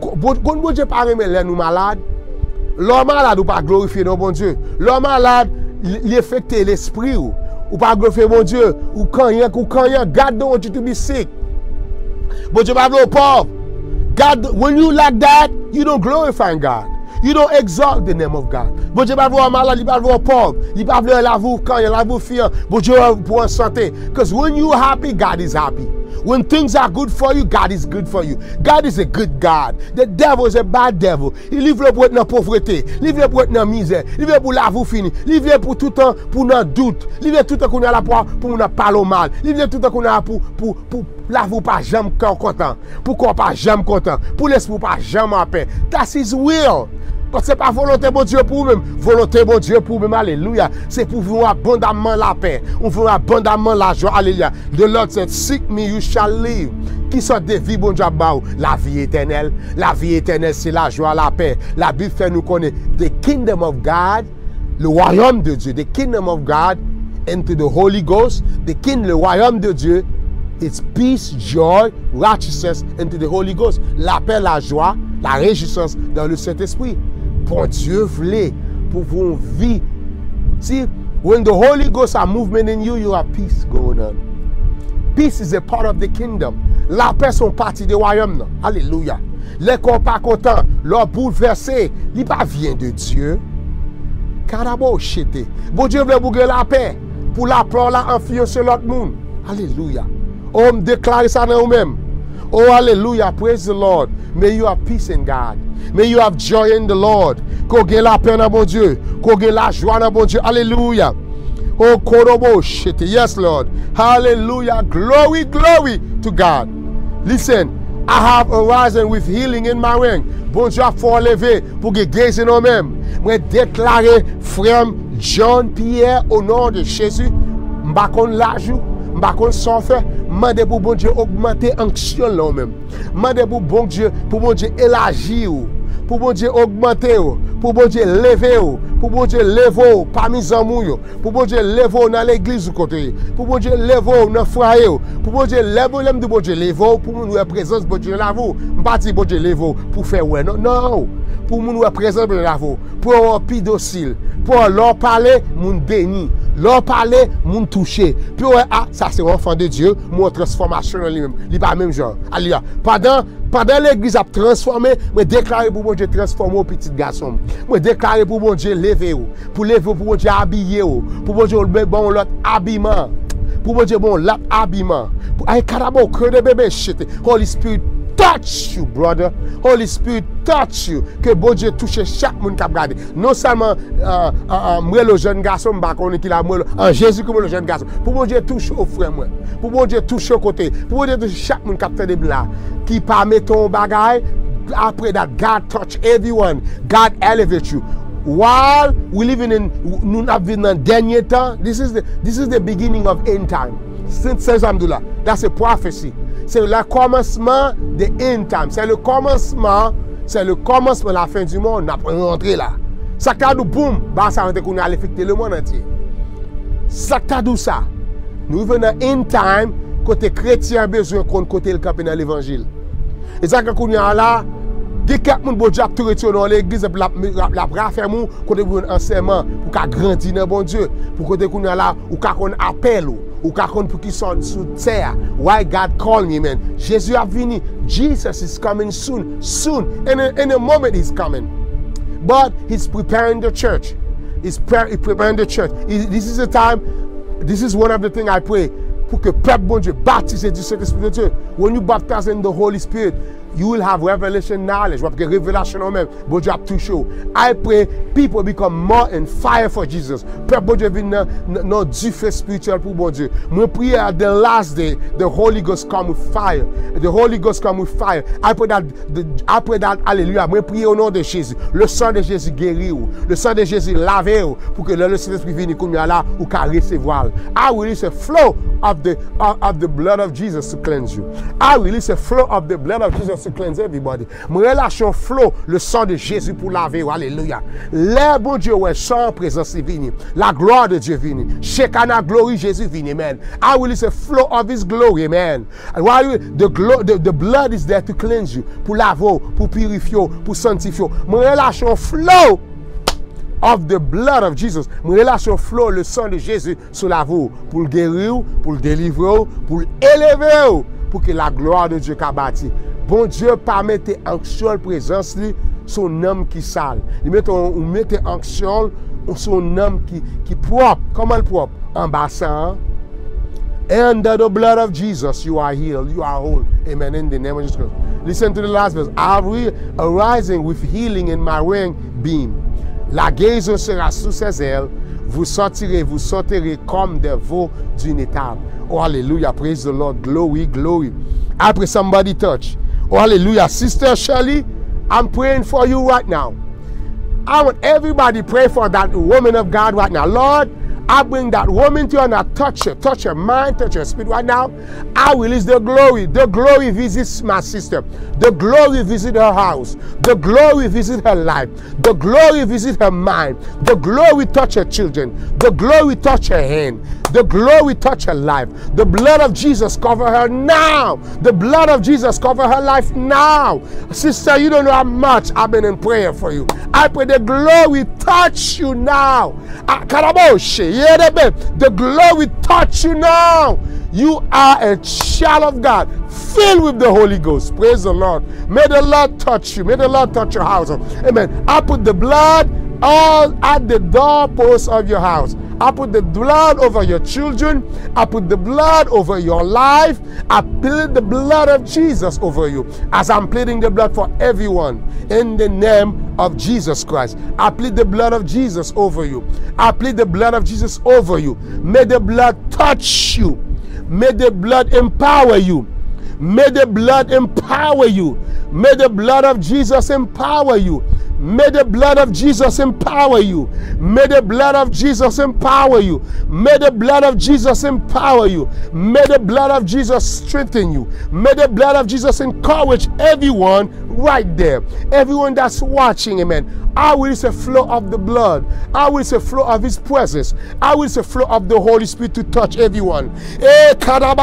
Bon Dieu pas même les nous malades. L'homme malade ou pas glorifier non bon Dieu. L'homme malade, il affecte l'esprit ou ou pas glorifier bon Dieu ou quand il ou quand il God don't want you to be sick. But you have no power. God, when you like that, you don't glorify God. You don't exalt the name of God. But you have no malade, you have no power. You have no love quand you have no fear. But you have no santé. Because when you happy, God is happy. When things are good for you, God is good for you. God is a good God. The devil is a bad devil. Il livre pour être dans la pauvreté. Il livre pour être dans la misère. Il livre pour la vous fini. Il livre pour tout le temps pour nos doutes. Il livre tout le temps qu'on a la pour pour nous parler mal. Il livre tout le temps qu'on a pour pour pour la vous pas jamais content. Pour qu'on pas jamais content. Pour l'esprit pas jamais en paix. That's his will. Parce que ce n'est pas volonté de Dieu pour vous-même. Volonté de Dieu pour vous-même. Alléluia. C'est pour vous abondamment la paix. On vous abondamment la joie. Alléluia. The Lord said, seek me, you shall live. Qui sont des vies, bon Dieu, la vie éternelle. La vie éternelle, c'est la joie, la paix. La Bible fait nous connaître the kingdom of God, le royaume de Dieu. The kingdom of God into the Holy Ghost. The kingdom, le royaume de Dieu. It's peace, joy, righteousness into the Holy Ghost. La paix, la joie, la réjouissance dans le Saint-Esprit. Bon Dieu voulait pour vous vivre. See, when the Holy Ghost are movement in you, you have peace going on. Peace is a part of the kingdom. La paix sont partie du royaume. Alléluia. Les qu'on pas content, leur bouleversé, il pas vient de Dieu. Carabo chité. Bon Dieu voulait bouger la paix pour la peur la influencer l'autre monde. Alléluia. Oh, me déclare ça dans vous-même. Oh, hallelujah. Praise the Lord. May you have peace in God. May you have joy in the Lord. Qu'on gagne la paix dans bon Dieu. Qu'on gagne la joie dans bon Dieu. Hallelujah. Oh, korobo shit. Yes, Lord. Hallelujah. Glory, glory to God. Listen, I have arisen with healing in my wing. Bon Dieu a fort levé pour que guérison en même. Moi déclarer frère John Pierre au nom de Jésus. M'bakon lajou, m'bakon son fait, Mandez pour bon Dieu augmenter l'onction là même. Mandez pour bon Dieu, pour bon Dieu élargir. Pour bon Dieu augmenter, pour bon Dieu lever, pour bon Dieu lever parmi les amours, pour bon Dieu lever dans l'église ou côté, pour bon Dieu lever dans le foyer, pour bon Dieu lever, l'aime de bon Dieu lever, pour nous la présence de bon Dieu là vous. Pas dire bon Dieu lever pour faire ouais non non. Pour nous la présence de la vous, pour avoir plus docile, pour leur parler, moun béni, leur parler, moun toucher. Puis ouais, ah, ça c'est un enfant de Dieu, mon transformation en lui-même, il pas même genre. Alléluia. Pendant Pendant l'église a transformé, je déclare pour mon Dieu transformer au petit garçon. Je déclare pour mon Dieu lever, pour lever pour mon Dieu habiller, pour mon Dieu bon l'autre habillement, pour mon Dieu bon l'autre habillement. Pour ay carabo cœur de bébé chete. Holy Spirit touch you, brother. Holy Spirit touch you. Que bon Dieu touche chaque monde qui a regardé. Non seulement euh, euh, moi le jeune garçon, bah qu'on est qu'il a moi en Jésus comme le jeune garçon. Pour bon Dieu touche au frère moi. Pour bon Dieu touche au côté. Pour bon Dieu touche chaque monde qui a fait des blagues. Qui pas mettre ton bagage. Après that God touch everyone. God elevate you. While we living in nous avons dans dernier temps. This is the this is the beginning of end time. Since Alhamdulillah, that's a prophecy. C'est le commencement de end time. C'est le commencement, c'est le commencement de la fin du monde. On a rentré là. Ça t'a dit boum, bah ça va qu'on allait affecter le monde entier. Ça t'a dit ça. Nous venons dans end time côté chrétien besoin qu'on côté le camp dans l'évangile. Et ça qu'on y a là, des quelques monde bon Dieu tout retirer dans l'église la la la faire mou côté pour un enseignement pour qu'a grandir dans bon Dieu, pour côté qu'on y a là ou qu'a qu'on appelle ou qu'a qu'on pour qui sont sur terre. Why God call me man? Jésus a venu. Jesus is coming soon. Soon. In a, in a moment he's coming. But he's preparing the church. He's preparing the church. This is the time. This is one of the things I pray. Pour que peuple bon Dieu baptise du Saint-Esprit de Dieu. When you baptize in the Holy Spirit, you will have revelation knowledge. Parce que révélation même, bon Dieu a tout chaud. I pray people become more in fire for Jesus. Peuple bon Dieu vient dans du feu spirituel pour bon Dieu. Moi prie at the last day, the Holy Ghost come with fire. The Holy Ghost come with fire. I pray that, the, I pray that, alléluia. Moi prie au nom de Jésus. Le sang de Jésus guérit ou. Le sang de Jésus laver ou. Pour que le Saint-Esprit vienne comme là ou qu'à recevoir. I release a flow of the of, of the blood of Jesus to cleanse you. I release a flow of the blood of Jesus to cleanse everybody. Me relâche flow le sang de Jésus pour laver. Alléluia. Le bon Dieu ouais sans présence vini. La gloire de Dieu vini. Shekinah glory Jésus vini. Amen. I release a flow of His glory. Amen. And while the, the, the blood is there to cleanse you, pour laver, pour purifier, pour sanctifier. Me relâche flow of the blood of Jesus. Me relâche flow le sang de Jésus sur la vous pour le guérir, pour le délivrer, pour l'élever, pour que la gloire de Dieu qu'a bâti. Bon Dieu permette onction présence li son âme qui sale. Il met on mette onction son âme qui qui propre, comment le propre en bassin. Under the blood of Jesus you are healed, you are whole. Amen in the name of Jesus. Listen to the last verse. I will arising with healing in my wing beam. La guérison sera sous ses ailes. Vous sortirez, vous sortirez comme des veaux d'une étable. Oh, hallelujah. Praise the Lord. Glory, glory. I pray somebody touch. Oh, hallelujah. Sister Shirley, I'm praying for you right now. I want everybody pray for that woman of God right now. Lord, I bring that woman to you and I touch her, touch her mind, touch her spirit right now. I release the glory. The glory visits my sister. The glory visits her house. The glory visits her life. The glory visits her mind. The glory touch her children. The glory touch her hand. The glory touch her life. The blood of Jesus cover her now. The blood of Jesus cover her life now. Sister, you don't know how much I've been in prayer for you. I pray the glory touch you now. The glory touch you now. You are a child of God, filled with the Holy Ghost. Praise the Lord. May the Lord touch you. May the Lord touch your house. Amen. I put the blood all at the doorposts of your house. I put the blood over your children. I put the blood over your life. I plead the blood of Jesus over you. As I'm pleading the blood for everyone in the name of Jesus Christ. I plead the blood of Jesus over you. I plead the blood of Jesus over you. May the blood touch you. May the blood empower you. May the blood empower you. May the blood of Jesus empower you. May the blood of Jesus empower you. May the blood of Jesus empower you. May the blood of Jesus empower you. May the blood of Jesus strengthen you. May the blood of Jesus encourage everyone right there. Everyone that's watching, amen. I will say flow of the blood. I will say flow of his presence. I will say flow of the Holy Spirit to touch everyone. May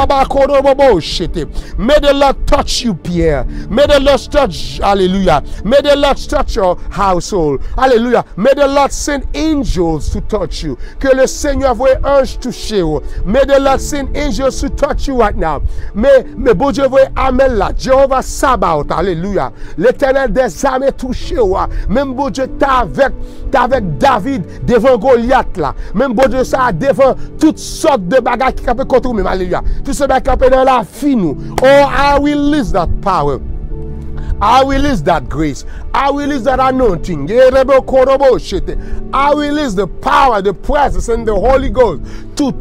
the Lord touch you, Pierre. May the Lord touch, hallelujah. May the Lord touch your household. Hallelujah. May the Lord send angels to touch you. Que le Seigneur voie ange toucher vous. May the Lord send angels to touch you right now. Mais, mais bon Dieu voie Amen là. Jehovah Sabaoth. Hallelujah. L'Éternel des armées touché vous. Même bon Dieu t'as avec, t'as avec David devant Goliath là. Même bon Dieu ça devant toutes sortes de bagages qui peuvent contre nous. Hallelujah. Tout ce bagage qui peut dans la vie nous. Oh, I will release that power. I will release that grace. I will release that anointing. I will release the power, the presence, and the Holy Ghost to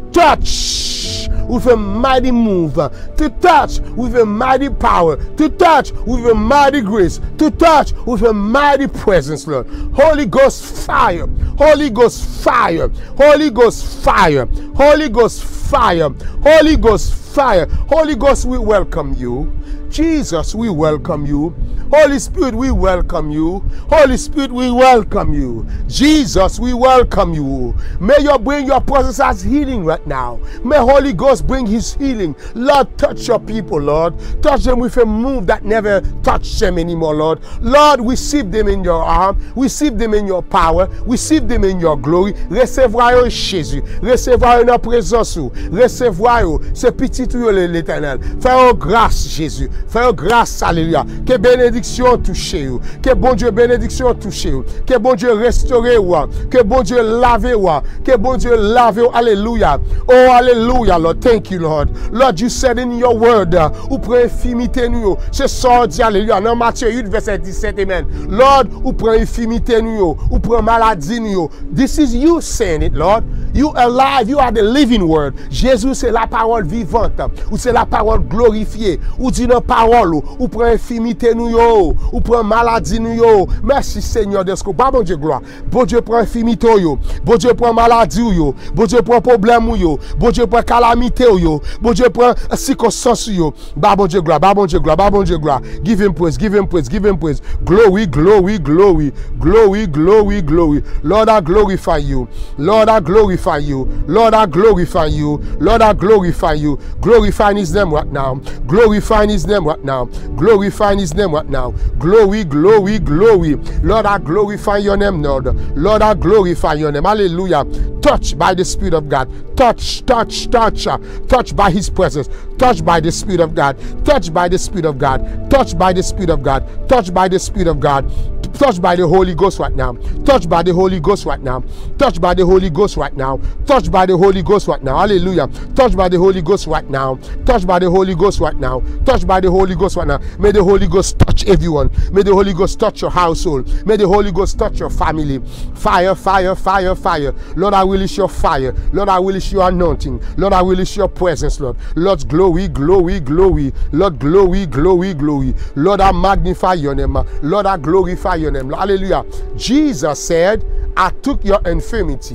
touch with a mighty move, to touch with a mighty power, to touch with a mighty grace, to touch with a mighty presence, Lord. Holy Ghost fire, Holy Ghost fire, Holy Ghost fire, Holy Ghost fire, Holy Ghost fire. Holy Ghost, we welcome you. Jesus, we welcome you. Holy Spirit, we welcome you. Holy Spirit, we welcome you. Jesus, we welcome you. May you bring your presence as healing right now. May Holy Ghost bring his healing. Lord, touch your people, Lord. Touch them with a move that never touched them anymore, Lord. Lord, receive them in your arm. Receive them in your power. Receive them in your glory. Recevoir Jésus. Recevoir une présence. Recevoir ce petit tuyau l'Éternel. Fais grâce, Jésus. Fais grâce, alléluia. Que bénédiction touche vous. Que bon Dieu bénédiction touche vous. Que bon Dieu restaure vous. Que bon Dieu lave vous. Que bon Dieu lave vous. Alléluia. Oh, alléluia, Lord. Thank you, Lord. Lord, you said in your word, uh, ou prend infimité nous. C'est ça dit, alléluia. Dans Matthieu huit, verset dix-sept, amen. Lord, ou prend infimité nous. Ou prend maladie nous. This is you saying it, Lord. You alive. You are the living word. Jésus, c'est la parole vivante. Ou c'est la parole glorifiée. Ou dit non parole, ou prend infimité nous yo, ou prend maladie nous yo. Merci Seigneur de ce que bon Dieu gloire. Bon Dieu prend infimité yo, bon Dieu prend maladie yo, bon Dieu prend problème yo, bon Dieu prend calamité yo, bon Dieu prend circonstance yo. Bah bon Dieu gloire, bah bon Dieu gloire, bah bon Dieu gloire. Give him praise, give him praise, give him praise. Glory, glory, glory, glory, glory, glory. Lord, I glorify you. Lord, I glorify you. Lord, I glorify you. Lord, I glorify you. Glorify his name right now. Glorify his name right now. Glorify his name right now. Glory, glory, glory. Lord, I glorify your name, Lord. Lord, I glorify your name. Hallelujah. Touch by the Spirit of God. Touch, touch, touch. Touch by his presence. Touch by the Spirit of God. Touch by the Spirit of God. Touch by the Spirit of God. Touch by the Spirit of God. Touch by the Holy Ghost right now. Touch by the Holy Ghost right now. Touch by the Holy Ghost right now. Touch by the Holy Ghost right now. Hallelujah. Touch by the Holy Ghost right now. Touch by the Holy Ghost right now. Touch by the Holy Ghost right now. May the Holy Ghost touch everyone. May the Holy Ghost touch your household. May the Holy Ghost touch your family. Fire, fire, fire, fire. Lord, I release your fire. Lord, I release your anointing. Lord, I release your presence, Lord. Lord, glory, glory, glory. Lord, glory, glory, glory. Lord, I magnify your name. Lord, I glorify your name. Hallelujah. Jesus said, I took your infirmity.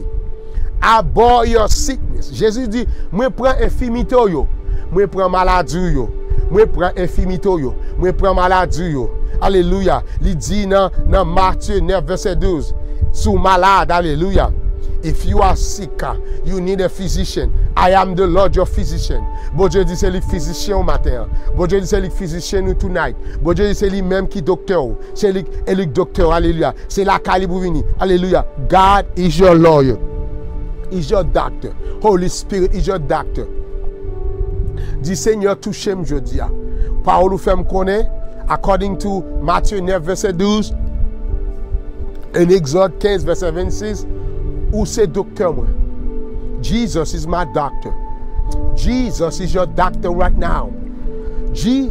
I bore your sickness. Jésus dit, moi prends infirmité yo. Moi prends maladie yo. Moi prends infirmité yo. Moi prends maladie yo. Alléluia. Il dit dans dans Matthieu neuf verset douze, sous malade, alléluia. If you are sick, you need a physician. I am the Lord your physician. Bon Dieu dit c'est le physicien au matin. Bon Dieu dit c'est le physicien nous tonight. Bon Dieu dit c'est lui même qui docteur. C'est lui et le docteur. Alléluia. C'est la calibre vini. Alléluia. God is your lawyer. Is your doctor. Holy Spirit is your doctor. Dit Seigneur touchez-moi jeudi. Parole ou fait me connaît. According to Matthieu neuf verset douze. En Exode quinze verset vingt-six. Ou c'est docteur moi. Jesus is my doctor. Jesus is your doctor right now. Jésus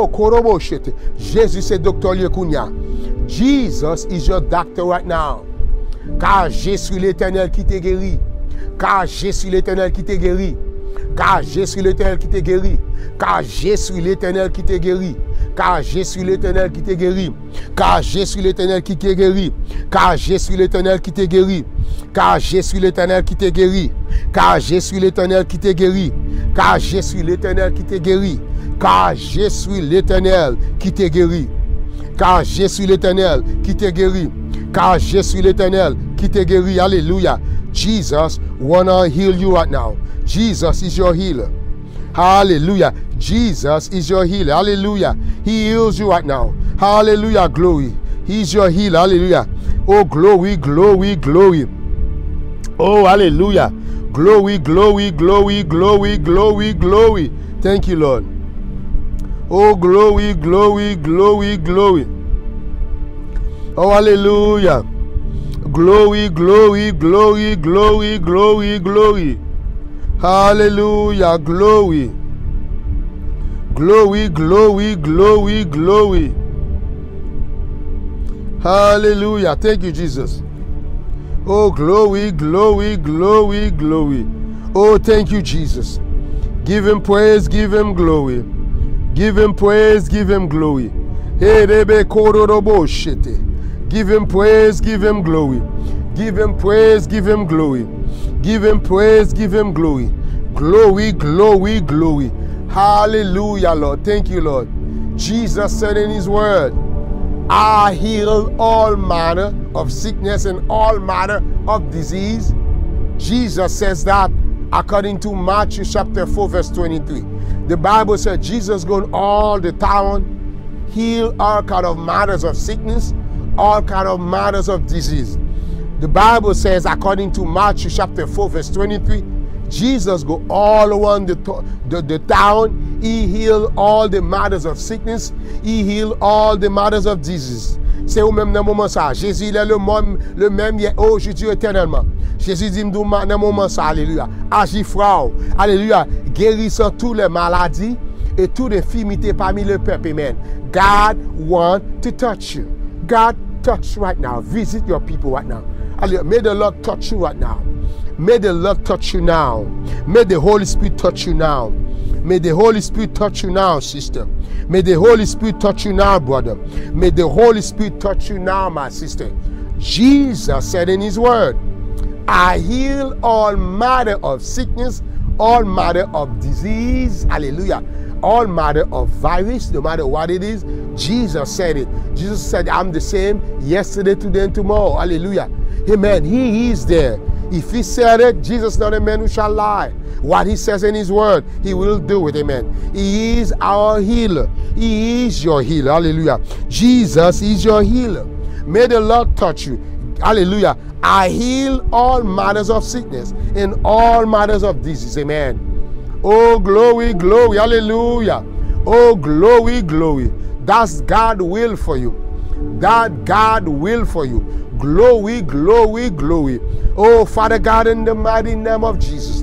c'est docteur Yekunya. Jesus is your doctor right now. Car Jésus l'Éternel qui te guérit. Car Jésus l'Éternel qui te guérit. Car Jésus l'Éternel qui te guérit. Car Jésus l'Éternel qui te guérit. car je suis l'Éternel qui te guérit. Car je suis l'Éternel qui te guérit. Car je suis l'Éternel qui te guérit. Car je suis l'Éternel qui te guérit. Car je suis l'Éternel qui te guérit. Car je suis l'Éternel qui te guérit. Car je suis l'Éternel qui te guérit. Car je suis l'Éternel qui te guérit. Car je suis l'Éternel qui te guérit. Hallelujah. Jesus wanna heal you right now. Jesus is your healer. Hallelujah. Jesus is your healer. Hallelujah. He heals you right now. Hallelujah. Glory. He's your healer. Hallelujah. Oh, glory, glory, glory. Oh, hallelujah. Glory, glory, glory, glory, glory, glory. Thank you, Lord. Oh, glory, glory, glory, glory. Oh, hallelujah. Glory, glory, glory, glory, glory, glory. Hallelujah. Glory. Glory, glory, glory, glory. Hallelujah. Thank you, Jesus. Oh, glory, glory, glory, glory. Oh, thank you, Jesus. Give him praise, give him glory. Give him praise, give him glory. Give him praise, give him glory. Give him praise, give him glory. Give him praise, give him glory. Glory, glory, glory. Hallelujah, Lord. Thank you, Lord. Jesus said in his word, I heal all manner of sickness and all manner of disease. Jesus says that according to Matthew chapter four, verse twenty-three. The Bible said Jesus going all the town, heal all kind of matters of sickness, all kind of matters of disease. The Bible says according to Matthew chapter four, verse twenty-three, Jesus go all around the, the, the town. He healed all the matters of sickness. He healed all the matters of disease. C'est au même dans moment ça. Jésus il est le même, le même hier, aujourd'hui, éternellement. Jésus dit dans le moment ça, alléluia. Agis frère, alléluia. Guérissant toutes les maladies et toutes les infirmités parmi le peuple. Amen. God want to touch you. God touch right now. Visit your people right now. Hallelujah. May the Lord touch you right now. May the Lord touch you now. May the Holy Spirit touch you now. May the Holy Spirit touch you now, sister. May the Holy Spirit touch you now, brother. May the Holy Spirit touch you now, my sister. Jesus said in his word, I heal all matter of sickness, all matter of disease. Hallelujah. All matter of virus, no matter what it is. Jesus said it. Jesus said, I'm the same yesterday, today, and tomorrow. Hallelujah. Amen. He is there. If he said it, Jesus is not a man who shall lie. What he says in his word, he will do it. Amen. He is our healer. He is your healer. Hallelujah. Jesus is your healer. May the Lord touch you. Hallelujah. I heal all matters of sickness and all matters of disease. Amen. Oh, glory, glory. Hallelujah. Oh, glory, glory. That's God's will for you. That God will for you. Glory, glory, glory. Oh, Father God, in the mighty name of Jesus,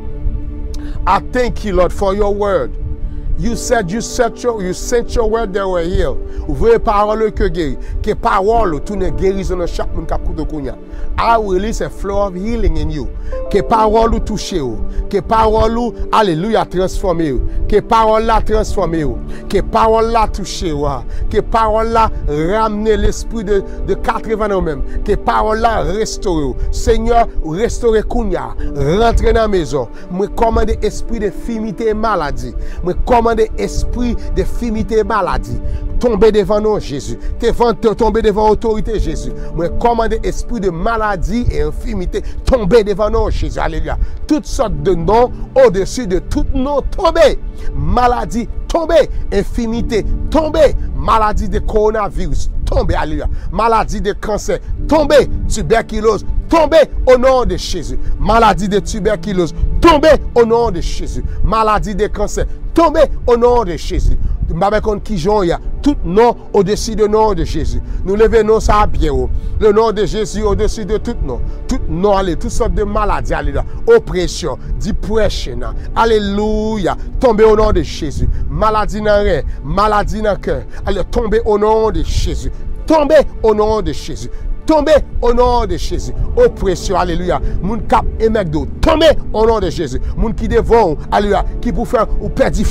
I thank you, Lord, for your word. You said you sent your, you sent your word, they were healed. Ouvrez parole que guérit. Que parole tout ne guérison dans chaque monde qui écoute kounya. I release a flow of healing in you. Que parole touche ou. Que parole, alléluia, transforme ou. Que parole la transforme ou. Que parole la touche ou. Que parole la ramene l'esprit de, de quatre-vingts ou même. Que parole la restaure ou. Seigneur, restaure kounya. Rentre dans la maison. Me commande esprit de infirmité et maladie. Me commande esprit de infirmité et maladie. Tomber devant nous, Jésus. Tomber devant l'autorité, Jésus. Me commande esprit de maladie et infirmité. Tomber devant nous, Jésus. Alléluia. Toutes sortes de noms au-dessus de tout nom. Tomber. Maladie. Tomber. Infirmité. Tomber. Maladie de coronavirus. Tomber. Alléluia. Maladie de cancer. Tomber. Tuberculose. Tomber au nom de Jésus. Maladie de tuberculose. Tomber au nom de Jésus. Maladie de cancer. Tomber au nom de Jésus. Tout nom au-dessus du nom de Jésus. Nous levons ça bien haut. Le nom de Jésus au-dessus de tout nom. Tout nom, allez, toutes sortes de maladies, alléluia. Oppression, depression, alléluia. Tomber au nom de Jésus. Maladie dans le maladie dans le cœur. Allez, tomber au nom de Jésus. Tomber au nom de Jésus. Tomber au nom de Jésus. Oppression, alléluia. Moun cap et mec d'eau. Tomber au nom de Jésus. Moun qui devant, alléluia. Qui pour faire ou perdre foi.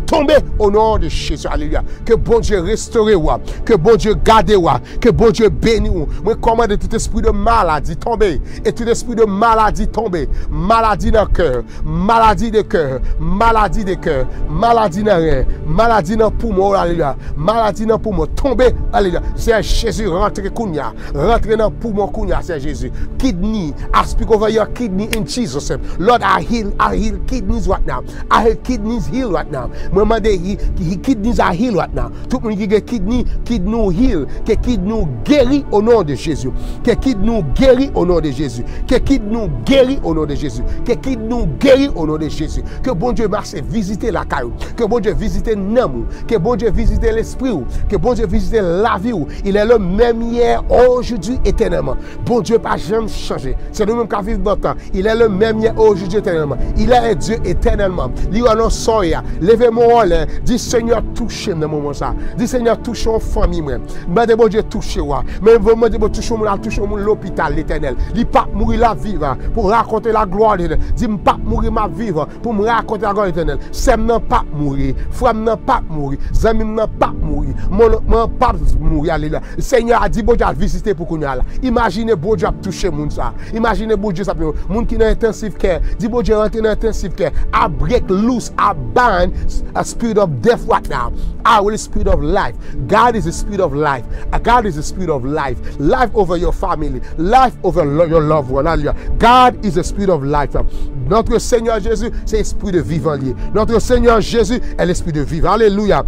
tomber au nom de Jésus. Alléluia. Que bon Dieu restaure, que bon Dieu garde, que bon Dieu bénisse. Moi, commande tout esprit de maladie tomber. Et tout esprit de maladie tomber. Maladie dans le cœur, maladie de cœur, maladie de cœur, maladie dans le rein, maladie dans le poumon. Alléluia. Maladie dans le poumon. Tomber. Alléluia. C'est Jésus. Rentre kounya. Rentre dans le poumon kounya. C'est Jésus. Kidney. I speak over your kidney in Jesus' name. Lord, I heal. I heal kidneys right now. I heal kidneys heal right now. Maman de kidneys are healed right now. Tout le monde qui a kidney, kidney heal. Que kidney guérit au nom de Jésus. Que kidney guérit au nom de Jésus. Que kidney guérit au nom de Jésus. Que kidney guérit au nom de Jésus. Que bon Dieu marche visiter la caille. Que bon Dieu visite Namou. Que bon Dieu visite l'esprit. Que bon Dieu visite la vie. Il est le même hier, aujourd'hui, éternellement. Bon Dieu pas jamais changé. C'est le même qui vit dans le temps. Il est le même hier, aujourd'hui, éternellement. Il est Dieu éternellement. Il a soya. Levez-moi en l'air. Dis Seigneur, touchez dans moment ça. Dis Seigneur, touchez en famille. Mais bon Dieu, touchez moi. Mais vraiment, Dieu, touchez moi, touchez moi l'hôpital, l'éternel. Il pas mourir la vivre pour raconter la gloire de Dieu. Dis pas mourir ma vivre pour me raconter la gloire de l'éternel. Sem n'a pas mourir. Frère n'a pas mourir. Zami n'a pas mourir. Mon pas mourir. Alléluia. Seigneur a dit, bon Dieu, visiter pour qu'on y aille. Imaginez, bon Dieu, toucher moun ça. Imaginez, bon Dieu, ça peut. Moun qui n'a intensive care. Dis, bon Dieu, rentre dans intensive care. I break loose. I bind a spirit of death right now. I will spirit of life. God is a spirit of life. God is a spirit of life. Life over your family. Life over your loved one. Alléluia. God is a spirit of life. Notre Seigneur Jésus, c'est l'esprit de vivant lié. Notre Seigneur Jésus est l'esprit de vivant. Alléluia.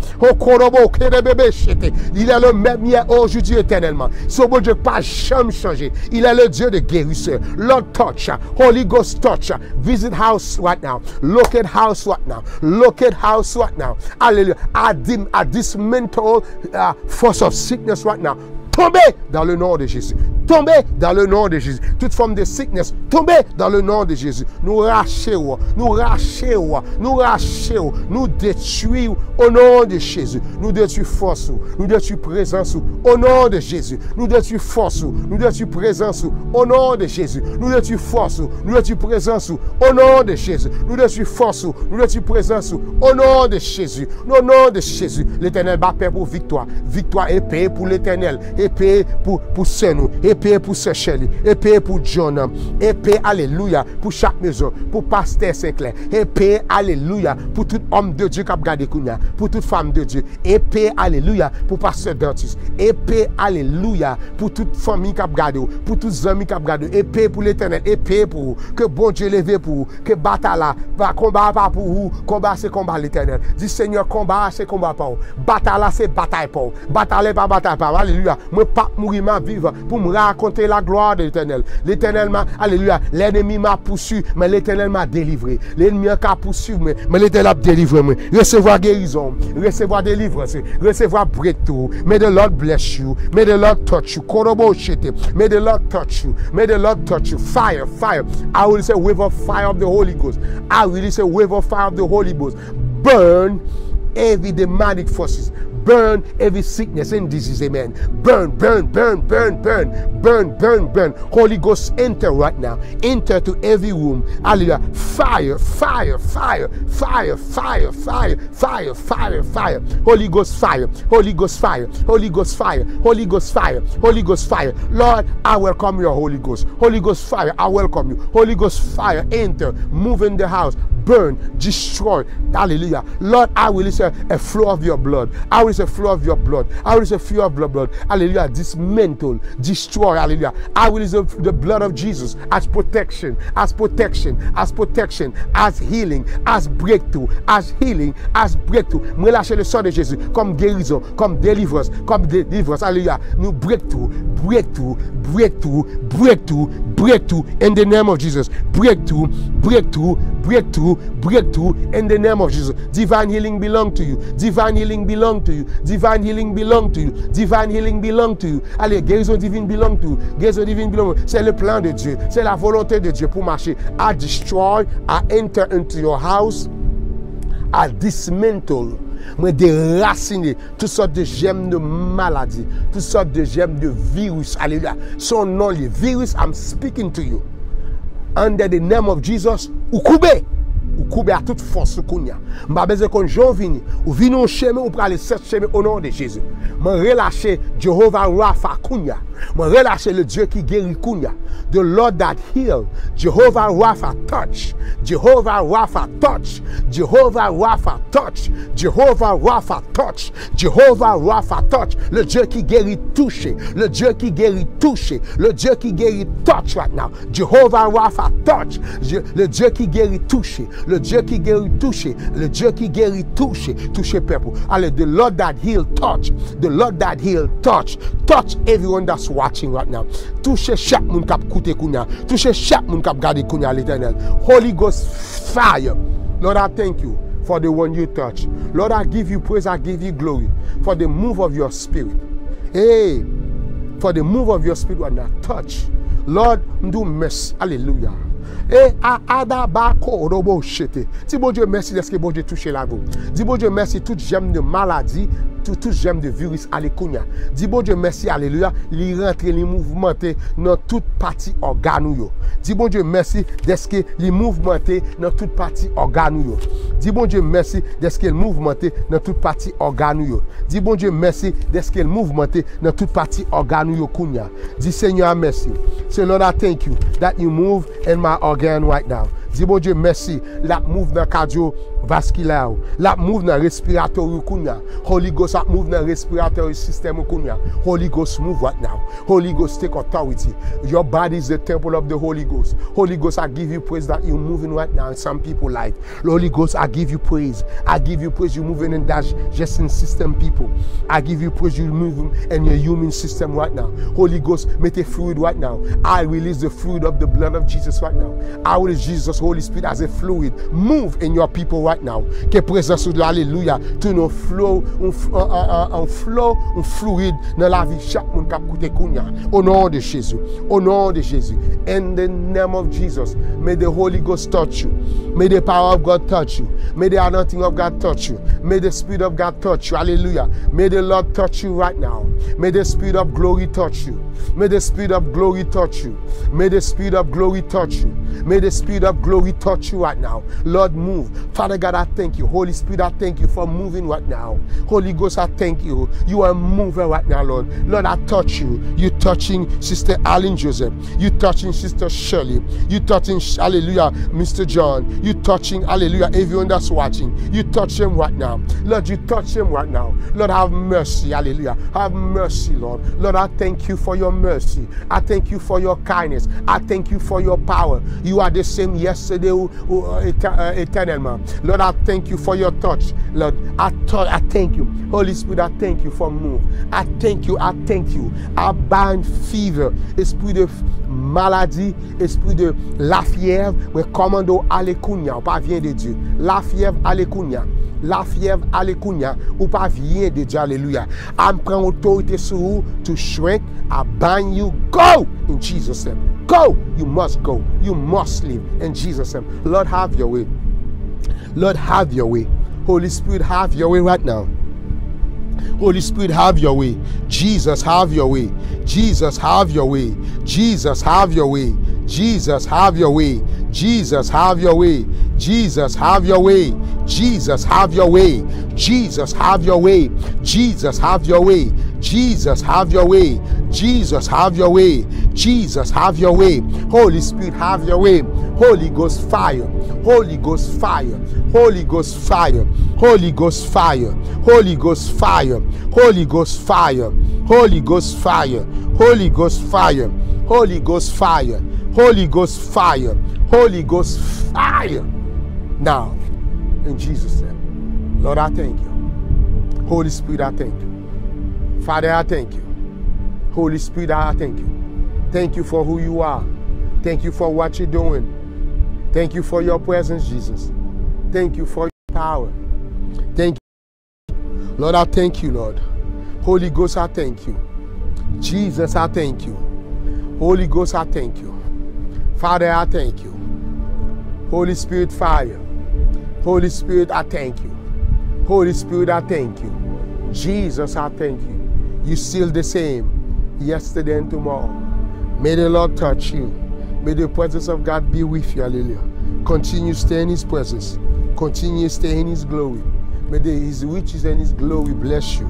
Il est le même hier, aujourd'hui, éternellement. Ce bon Dieu pas jamais changé. Il est le Dieu de guérisseur. Lord touch. Holy Ghost touch. Visit house right now. Look at house right now. Look at house right now. Hallelujah. I, dim, I dismantle uh, force of sickness right now. Tombez dans le nom de Jésus. Tombez dans le nom de Jésus. Toute forme de sickness, tombez dans le nom de Jésus. Nous rachetons, nous rachetons, nous rachetons, nous détruisons au nom de Jésus. Nous détruisons force, nous détruisons présence au nom de Jésus. Nous détruisons force, nous détruisons présence au nom de Jésus. Nous détruisons force, nous détruisons présence au nom de Jésus. Nous détruisons force, nous détruisons présence au nom de Jésus. Au nom de Jésus. L'Éternel bat paix pour victoire. Victoire est payée pour l'Éternel. Épée pour, pour Senou, épée pour Secheli, épée pour John, épée, alléluia, pour chaque maison, pour Pasteur Saint-Clair, épée, alléluia, pour tout homme de Dieu qui a gardé Kounia, pour toute femme de Dieu, épée, alléluia, pour Pasteur Dentiste, épée, alléluia, pour toute famille qui a gardé, pour tous amis qui a gardé, épée pour l'Éternel, épée pour vous, que bon Dieu lève pour vous, que bataille là, va combat pas pour vous, combat c'est combat l'Éternel. Dis Seigneur, combat c'est combat pas vous, bataille là c'est bataille pas vous, bataille pas bataille pas, alléluia. Moi pas mourir ma vivre pour me raconter la gloire de l'Éternel. L'Éternel m'a, alléluia, l'ennemi m'a poursuivi, mais l'Éternel m'a délivré. L'ennemi a poursuivi, mais l'Éternel a délivré. Recevoir guérison, recevoir délivrance, recevoir breakthrough. May the Lord bless you. May the Lord touch you. May the Lord touch you. May the Lord touch you. Fire, fire. I will say wave of fire of the Holy Ghost. I will say wave of fire of the Holy Ghost. Burn every demonic forces. Burn every sickness and disease, amen. Burn, burn, burn, burn, burn, burn, burn, burn. Holy Ghost, enter right now. Enter to every room. Hallelujah. Fire, fire, fire, fire, fire, fire, fire, fire, fire. Holy Ghost fire. Holy Ghost fire. Holy Ghost fire. Holy Ghost fire. Holy Ghost fire. Lord, I welcome your Holy Ghost. Holy Ghost fire, I welcome you. Holy Ghost fire, enter, move in the house, burn, destroy. Hallelujah. Lord, I will listen a flow of your blood. I will a flow of your blood. I will a flow of your blood. Hallelujah. Dismantle, destroy. Hallelujah. I will use the blood of Jesus as protection, as protection, as protection, as healing, as breakthrough, as healing, as breakthrough. Moi lâcher le sang de Jésus comme guérison, comme délivrance, comme délivrance. Hallelujah. Nous breakthrough, breakthrough, breakthrough, breakthrough, breakthrough in the name of Jesus. Breakthrough, breakthrough, breakthrough, breakthrough in the name of Jesus. Divine healing belong to you. Divine healing belong to you. Divine healing belong to you. Divine healing belong to you. Allez, guérison divine belong to you. Guérison divine belong to you. C'est le plan de Dieu. C'est la volonté de Dieu pour marcher. I destroy, I enter into your house. I dismantle. Moi déraciner toutes sortes de gemmes de maladies, toutes sortes de gemmes de virus. Alléluia. Son nom, les virus, I'm speaking to you. Under the name of Jesus, ou koube, ou couper à toute force kounya. M'a besoin qu'on j'en vini. Ou vini un chemin ou pour aller sept chemin au nom de Jésus. M'a relâché Jehovah Rapha kounya. M'a relâché le Dieu qui guérit kounya. The Lord that heal. Jehovah Rapha touch. Jehovah Rapha touch. Jehovah Rapha touch. Jehovah Rapha touch. Jehovah Rapha touch. Le Dieu qui guérit touché. Le Dieu qui guérit touché. Le Dieu qui guérit touch right now. Jehovah Rapha touch. Le Dieu qui guérit touché. Le Dieu qui guérit touché. Le Dieu qui guérit touché. Touché peuple. Allez, the Lord that heal touch. The Lord that heal touch. Touch everyone that's watching right now. Touché chaque moun kap koute kounya. Touché chaque moun kap gade kounya l'Éternel. Holy Ghost fire. Lord, I thank you for the one you touch. Lord, I give you praise, I give you glory for the move of your spirit. Hey, for the move of your spirit and that touch. Lord, do mercy. Hallelujah. Et à Adabako robo chete. Dis bon Dieu merci de ce que bon Dieu touché la vous. Dis bon Dieu merci toute gemme de maladie, tout tout gemme de virus à l'écounia. Dis bon Dieu merci alléluia, li rentre li mouvementé dans toute partie organe yo. Dis bon Dieu merci de ce que li mouvementé dans toute partie organe yo. Dis bon Dieu merci de ce que mouvementé dans toute partie organe yo. Dis bon Dieu merci de ce que mouvementé dans toute partie organe yo kounya. Dis Seigneur merci. Say Lord I thank you that you move in my organ right now. Dis bon Dieu merci, la move dans cardiovasculaire, la move dans respiratoire kounya. Holy Ghost la move dans respiratory system kounya. Holy Ghost move right now. Holy Ghost take authority. Your body is the temple of the Holy Ghost. Holy Ghost, I give you praise that you're moving right now in some people's life. Holy Ghost, I give you praise. I give you praise you're moving in that digestion system people. I give you praise you're moving in your human system right now. Holy Ghost, make a fluid right now. I release the fluid of the blood of Jesus right now. I release Jesus, Holy Spirit, as a fluid. Move in your people right now. Que présence de l'alléluia. Tout nos flow, un flow, un fluide dans la vie chaque monde qui écoute kounya. Au nom de Jésus. Au nom de Jésus. In the name of Jesus, may the Holy Ghost touch you. May the power of God touch you. May the anointing of God touch you. May the Spirit of God touch you. Hallelujah. May the Lord touch you right now. May the Spirit of glory touch you. May the Spirit of glory touch you. May the Spirit of glory touch you. May the Spirit of glory touch you right now. Lord, move. Father God, I thank you. Holy Spirit, I thank you for moving right now. Holy Ghost, I thank you. You are moving right now, Lord. Lord, I touch you. You touching Sister Alan Joseph. You touching Sister Shirley. You touching, hallelujah, Mister John. You touching, hallelujah, everyone that's watching. You touch him right now. Lord, you touch him right now. Lord, have mercy, hallelujah. Have mercy, Lord. Lord, I thank you for your mercy. I thank you for your kindness. I thank you for your power. You are the same yesterday, eternally. Lord, I thank you for your touch. Lord, I, I thank you. Holy Spirit, I thank you for move. I thank you, I thank you. I bind fever, esprit de maladie, esprit de la fièvre, mais commando alekounia, ou pas vient de Dieu. La fièvre alekounia. La fièvre alekounia, ou pas vient de Dieu. Alléluia. I prend autorité sur vous to shrink. I bind you. Go in Jesus' name. Go. You must go. You must live in Jesus' name. Lord, have your way. Lord, have your way. Holy Spirit, have your way right now. Holy Spirit, have your way. Jesus, have your way. Jesus, have your way. Jesus, have your way. Jesus, have your way. Jesus, have your way. Jesus, have your way. Jesus, have your way. Jesus, have your way. Jesus, have your way. Jesus, have your way. Jesus, have your way. Jesus, have your way. Holy Spirit, have your way. Holy Ghost fire. Holy Ghost fire. Holy Ghost fire. Holy Ghost fire. Holy Ghost fire. Holy Ghost fire. Holy Ghost fire. Holy Ghost fire. Holy Ghost fire. Holy Ghost fire. Holy Ghost fire. Now, in Jesus' name. Lord, I thank you. Holy Spirit, I thank you. Father, I thank you. Holy Spirit, I thank you. Thank you for who you are. Thank you for what you're doing. Thank you for your presence, Jesus. Thank you for your power. Thank you. Lord, I thank you, Lord. Holy Ghost, I thank you. Jesus, I thank you. Holy Ghost, I thank you. Father, I thank you. Holy Spirit, fire. Holy Spirit, I thank you. Holy Spirit, I thank you. Jesus, I thank you. You still the same yesterday and tomorrow. May the Lord touch you. May the presence of God be with you. Hallelujah. Continue to stay in His presence. Continue to stay in His glory. May His riches and His glory bless you.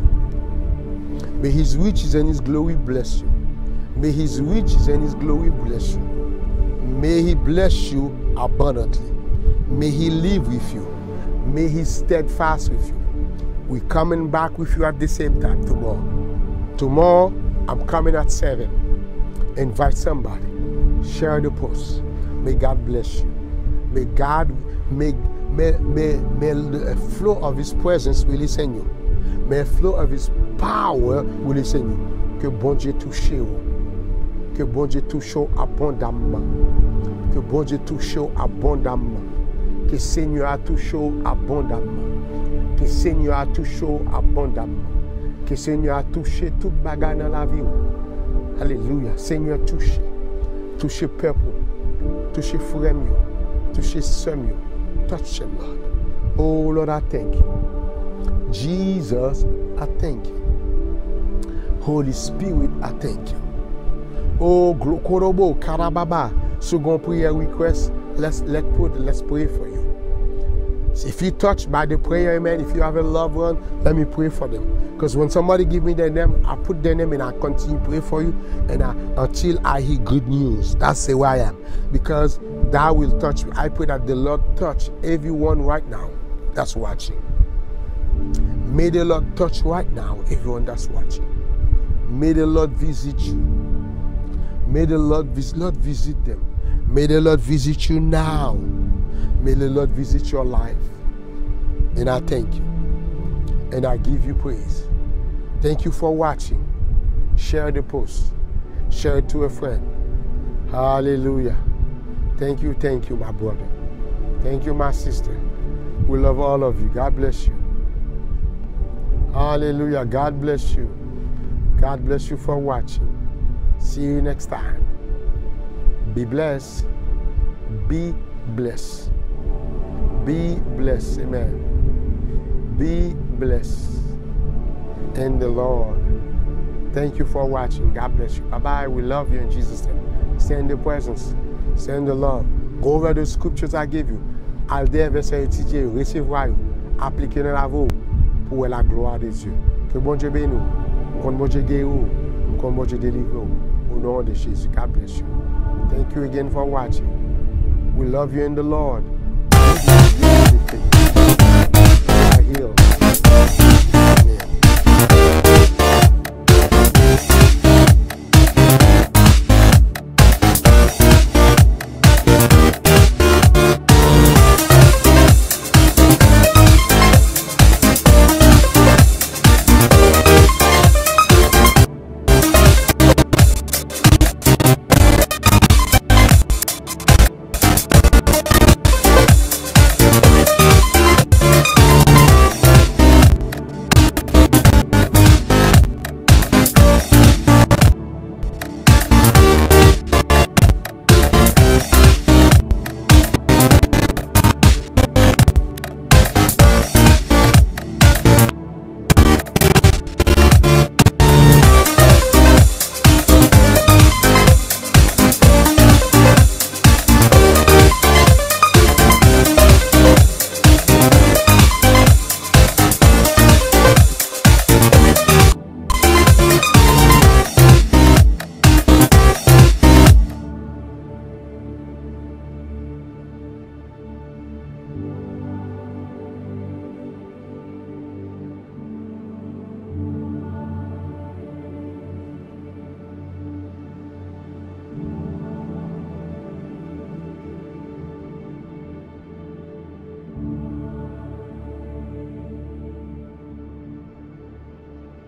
May His riches and His glory bless you. May His riches and His glory bless you. May He bless you abundantly. May He live with you. May He steadfast with you. We're coming back with you at the same time tomorrow. Tomorrow, I'm coming at seven. Invite somebody. Share the post. May God bless you. May God, may, may, may, may the flow of His presence will listen you. May the flow of His power will listen you. Que bon Dieu touche vous. Que bon Dieu touche abondamment. Que bon Dieu touche abondamment. Que Seigneur a touché abondamment. Que Seigneur a touché abondamment. Que Seigneur a touché toute bagarre dans la vie. Alléluia. Seigneur touche. Touche peuple. Touche frère. Touche sœur. Touch them, Lord. Oh Lord, I thank you. Jesus, I thank you. Holy Spirit, I thank you. Oh, Korobo, Karababa. Second prayer request. Let's let put. Let's pray for you. If you're touched by the prayer, amen. If you have a loved one, let me pray for them. Because when somebody give me their name, I put their name and I continue to pray for you, and I, until I hear good news. That's the way I am. Because that will touch me. I pray that the Lord touch everyone right now that's watching. May the Lord touch right now everyone that's watching. May the Lord visit you. May the Lord visit, Lord visit them. May the Lord visit you now. May the Lord visit your life. And I thank you. And I give you praise. Thank you for watching. Share the post. Share it to a friend. Hallelujah. Thank you, thank you, my brother. Thank you, my sister. We love all of you. God bless you. Hallelujah. God bless you. God bless you for watching. See you next time. Be blessed. Be blessed. Be blessed. Amen. Be blessed in the Lord. Thank you for watching. God bless you. Bye-bye. We love you in Jesus' name. Stay in the presence. Stay in the love. Go over the scriptures I give you. Al der verset étudié, recevoir, appliquer dans la vie pour la gloire de Dieu. Que bon Dieu bénisse nous. Que bon Dieu guérit nous. Que bon Dieu délivre nous. Au nom de Jésus. God bless you. Thank you again for watching. We love you in the Lord. I heal.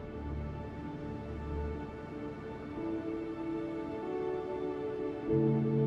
you.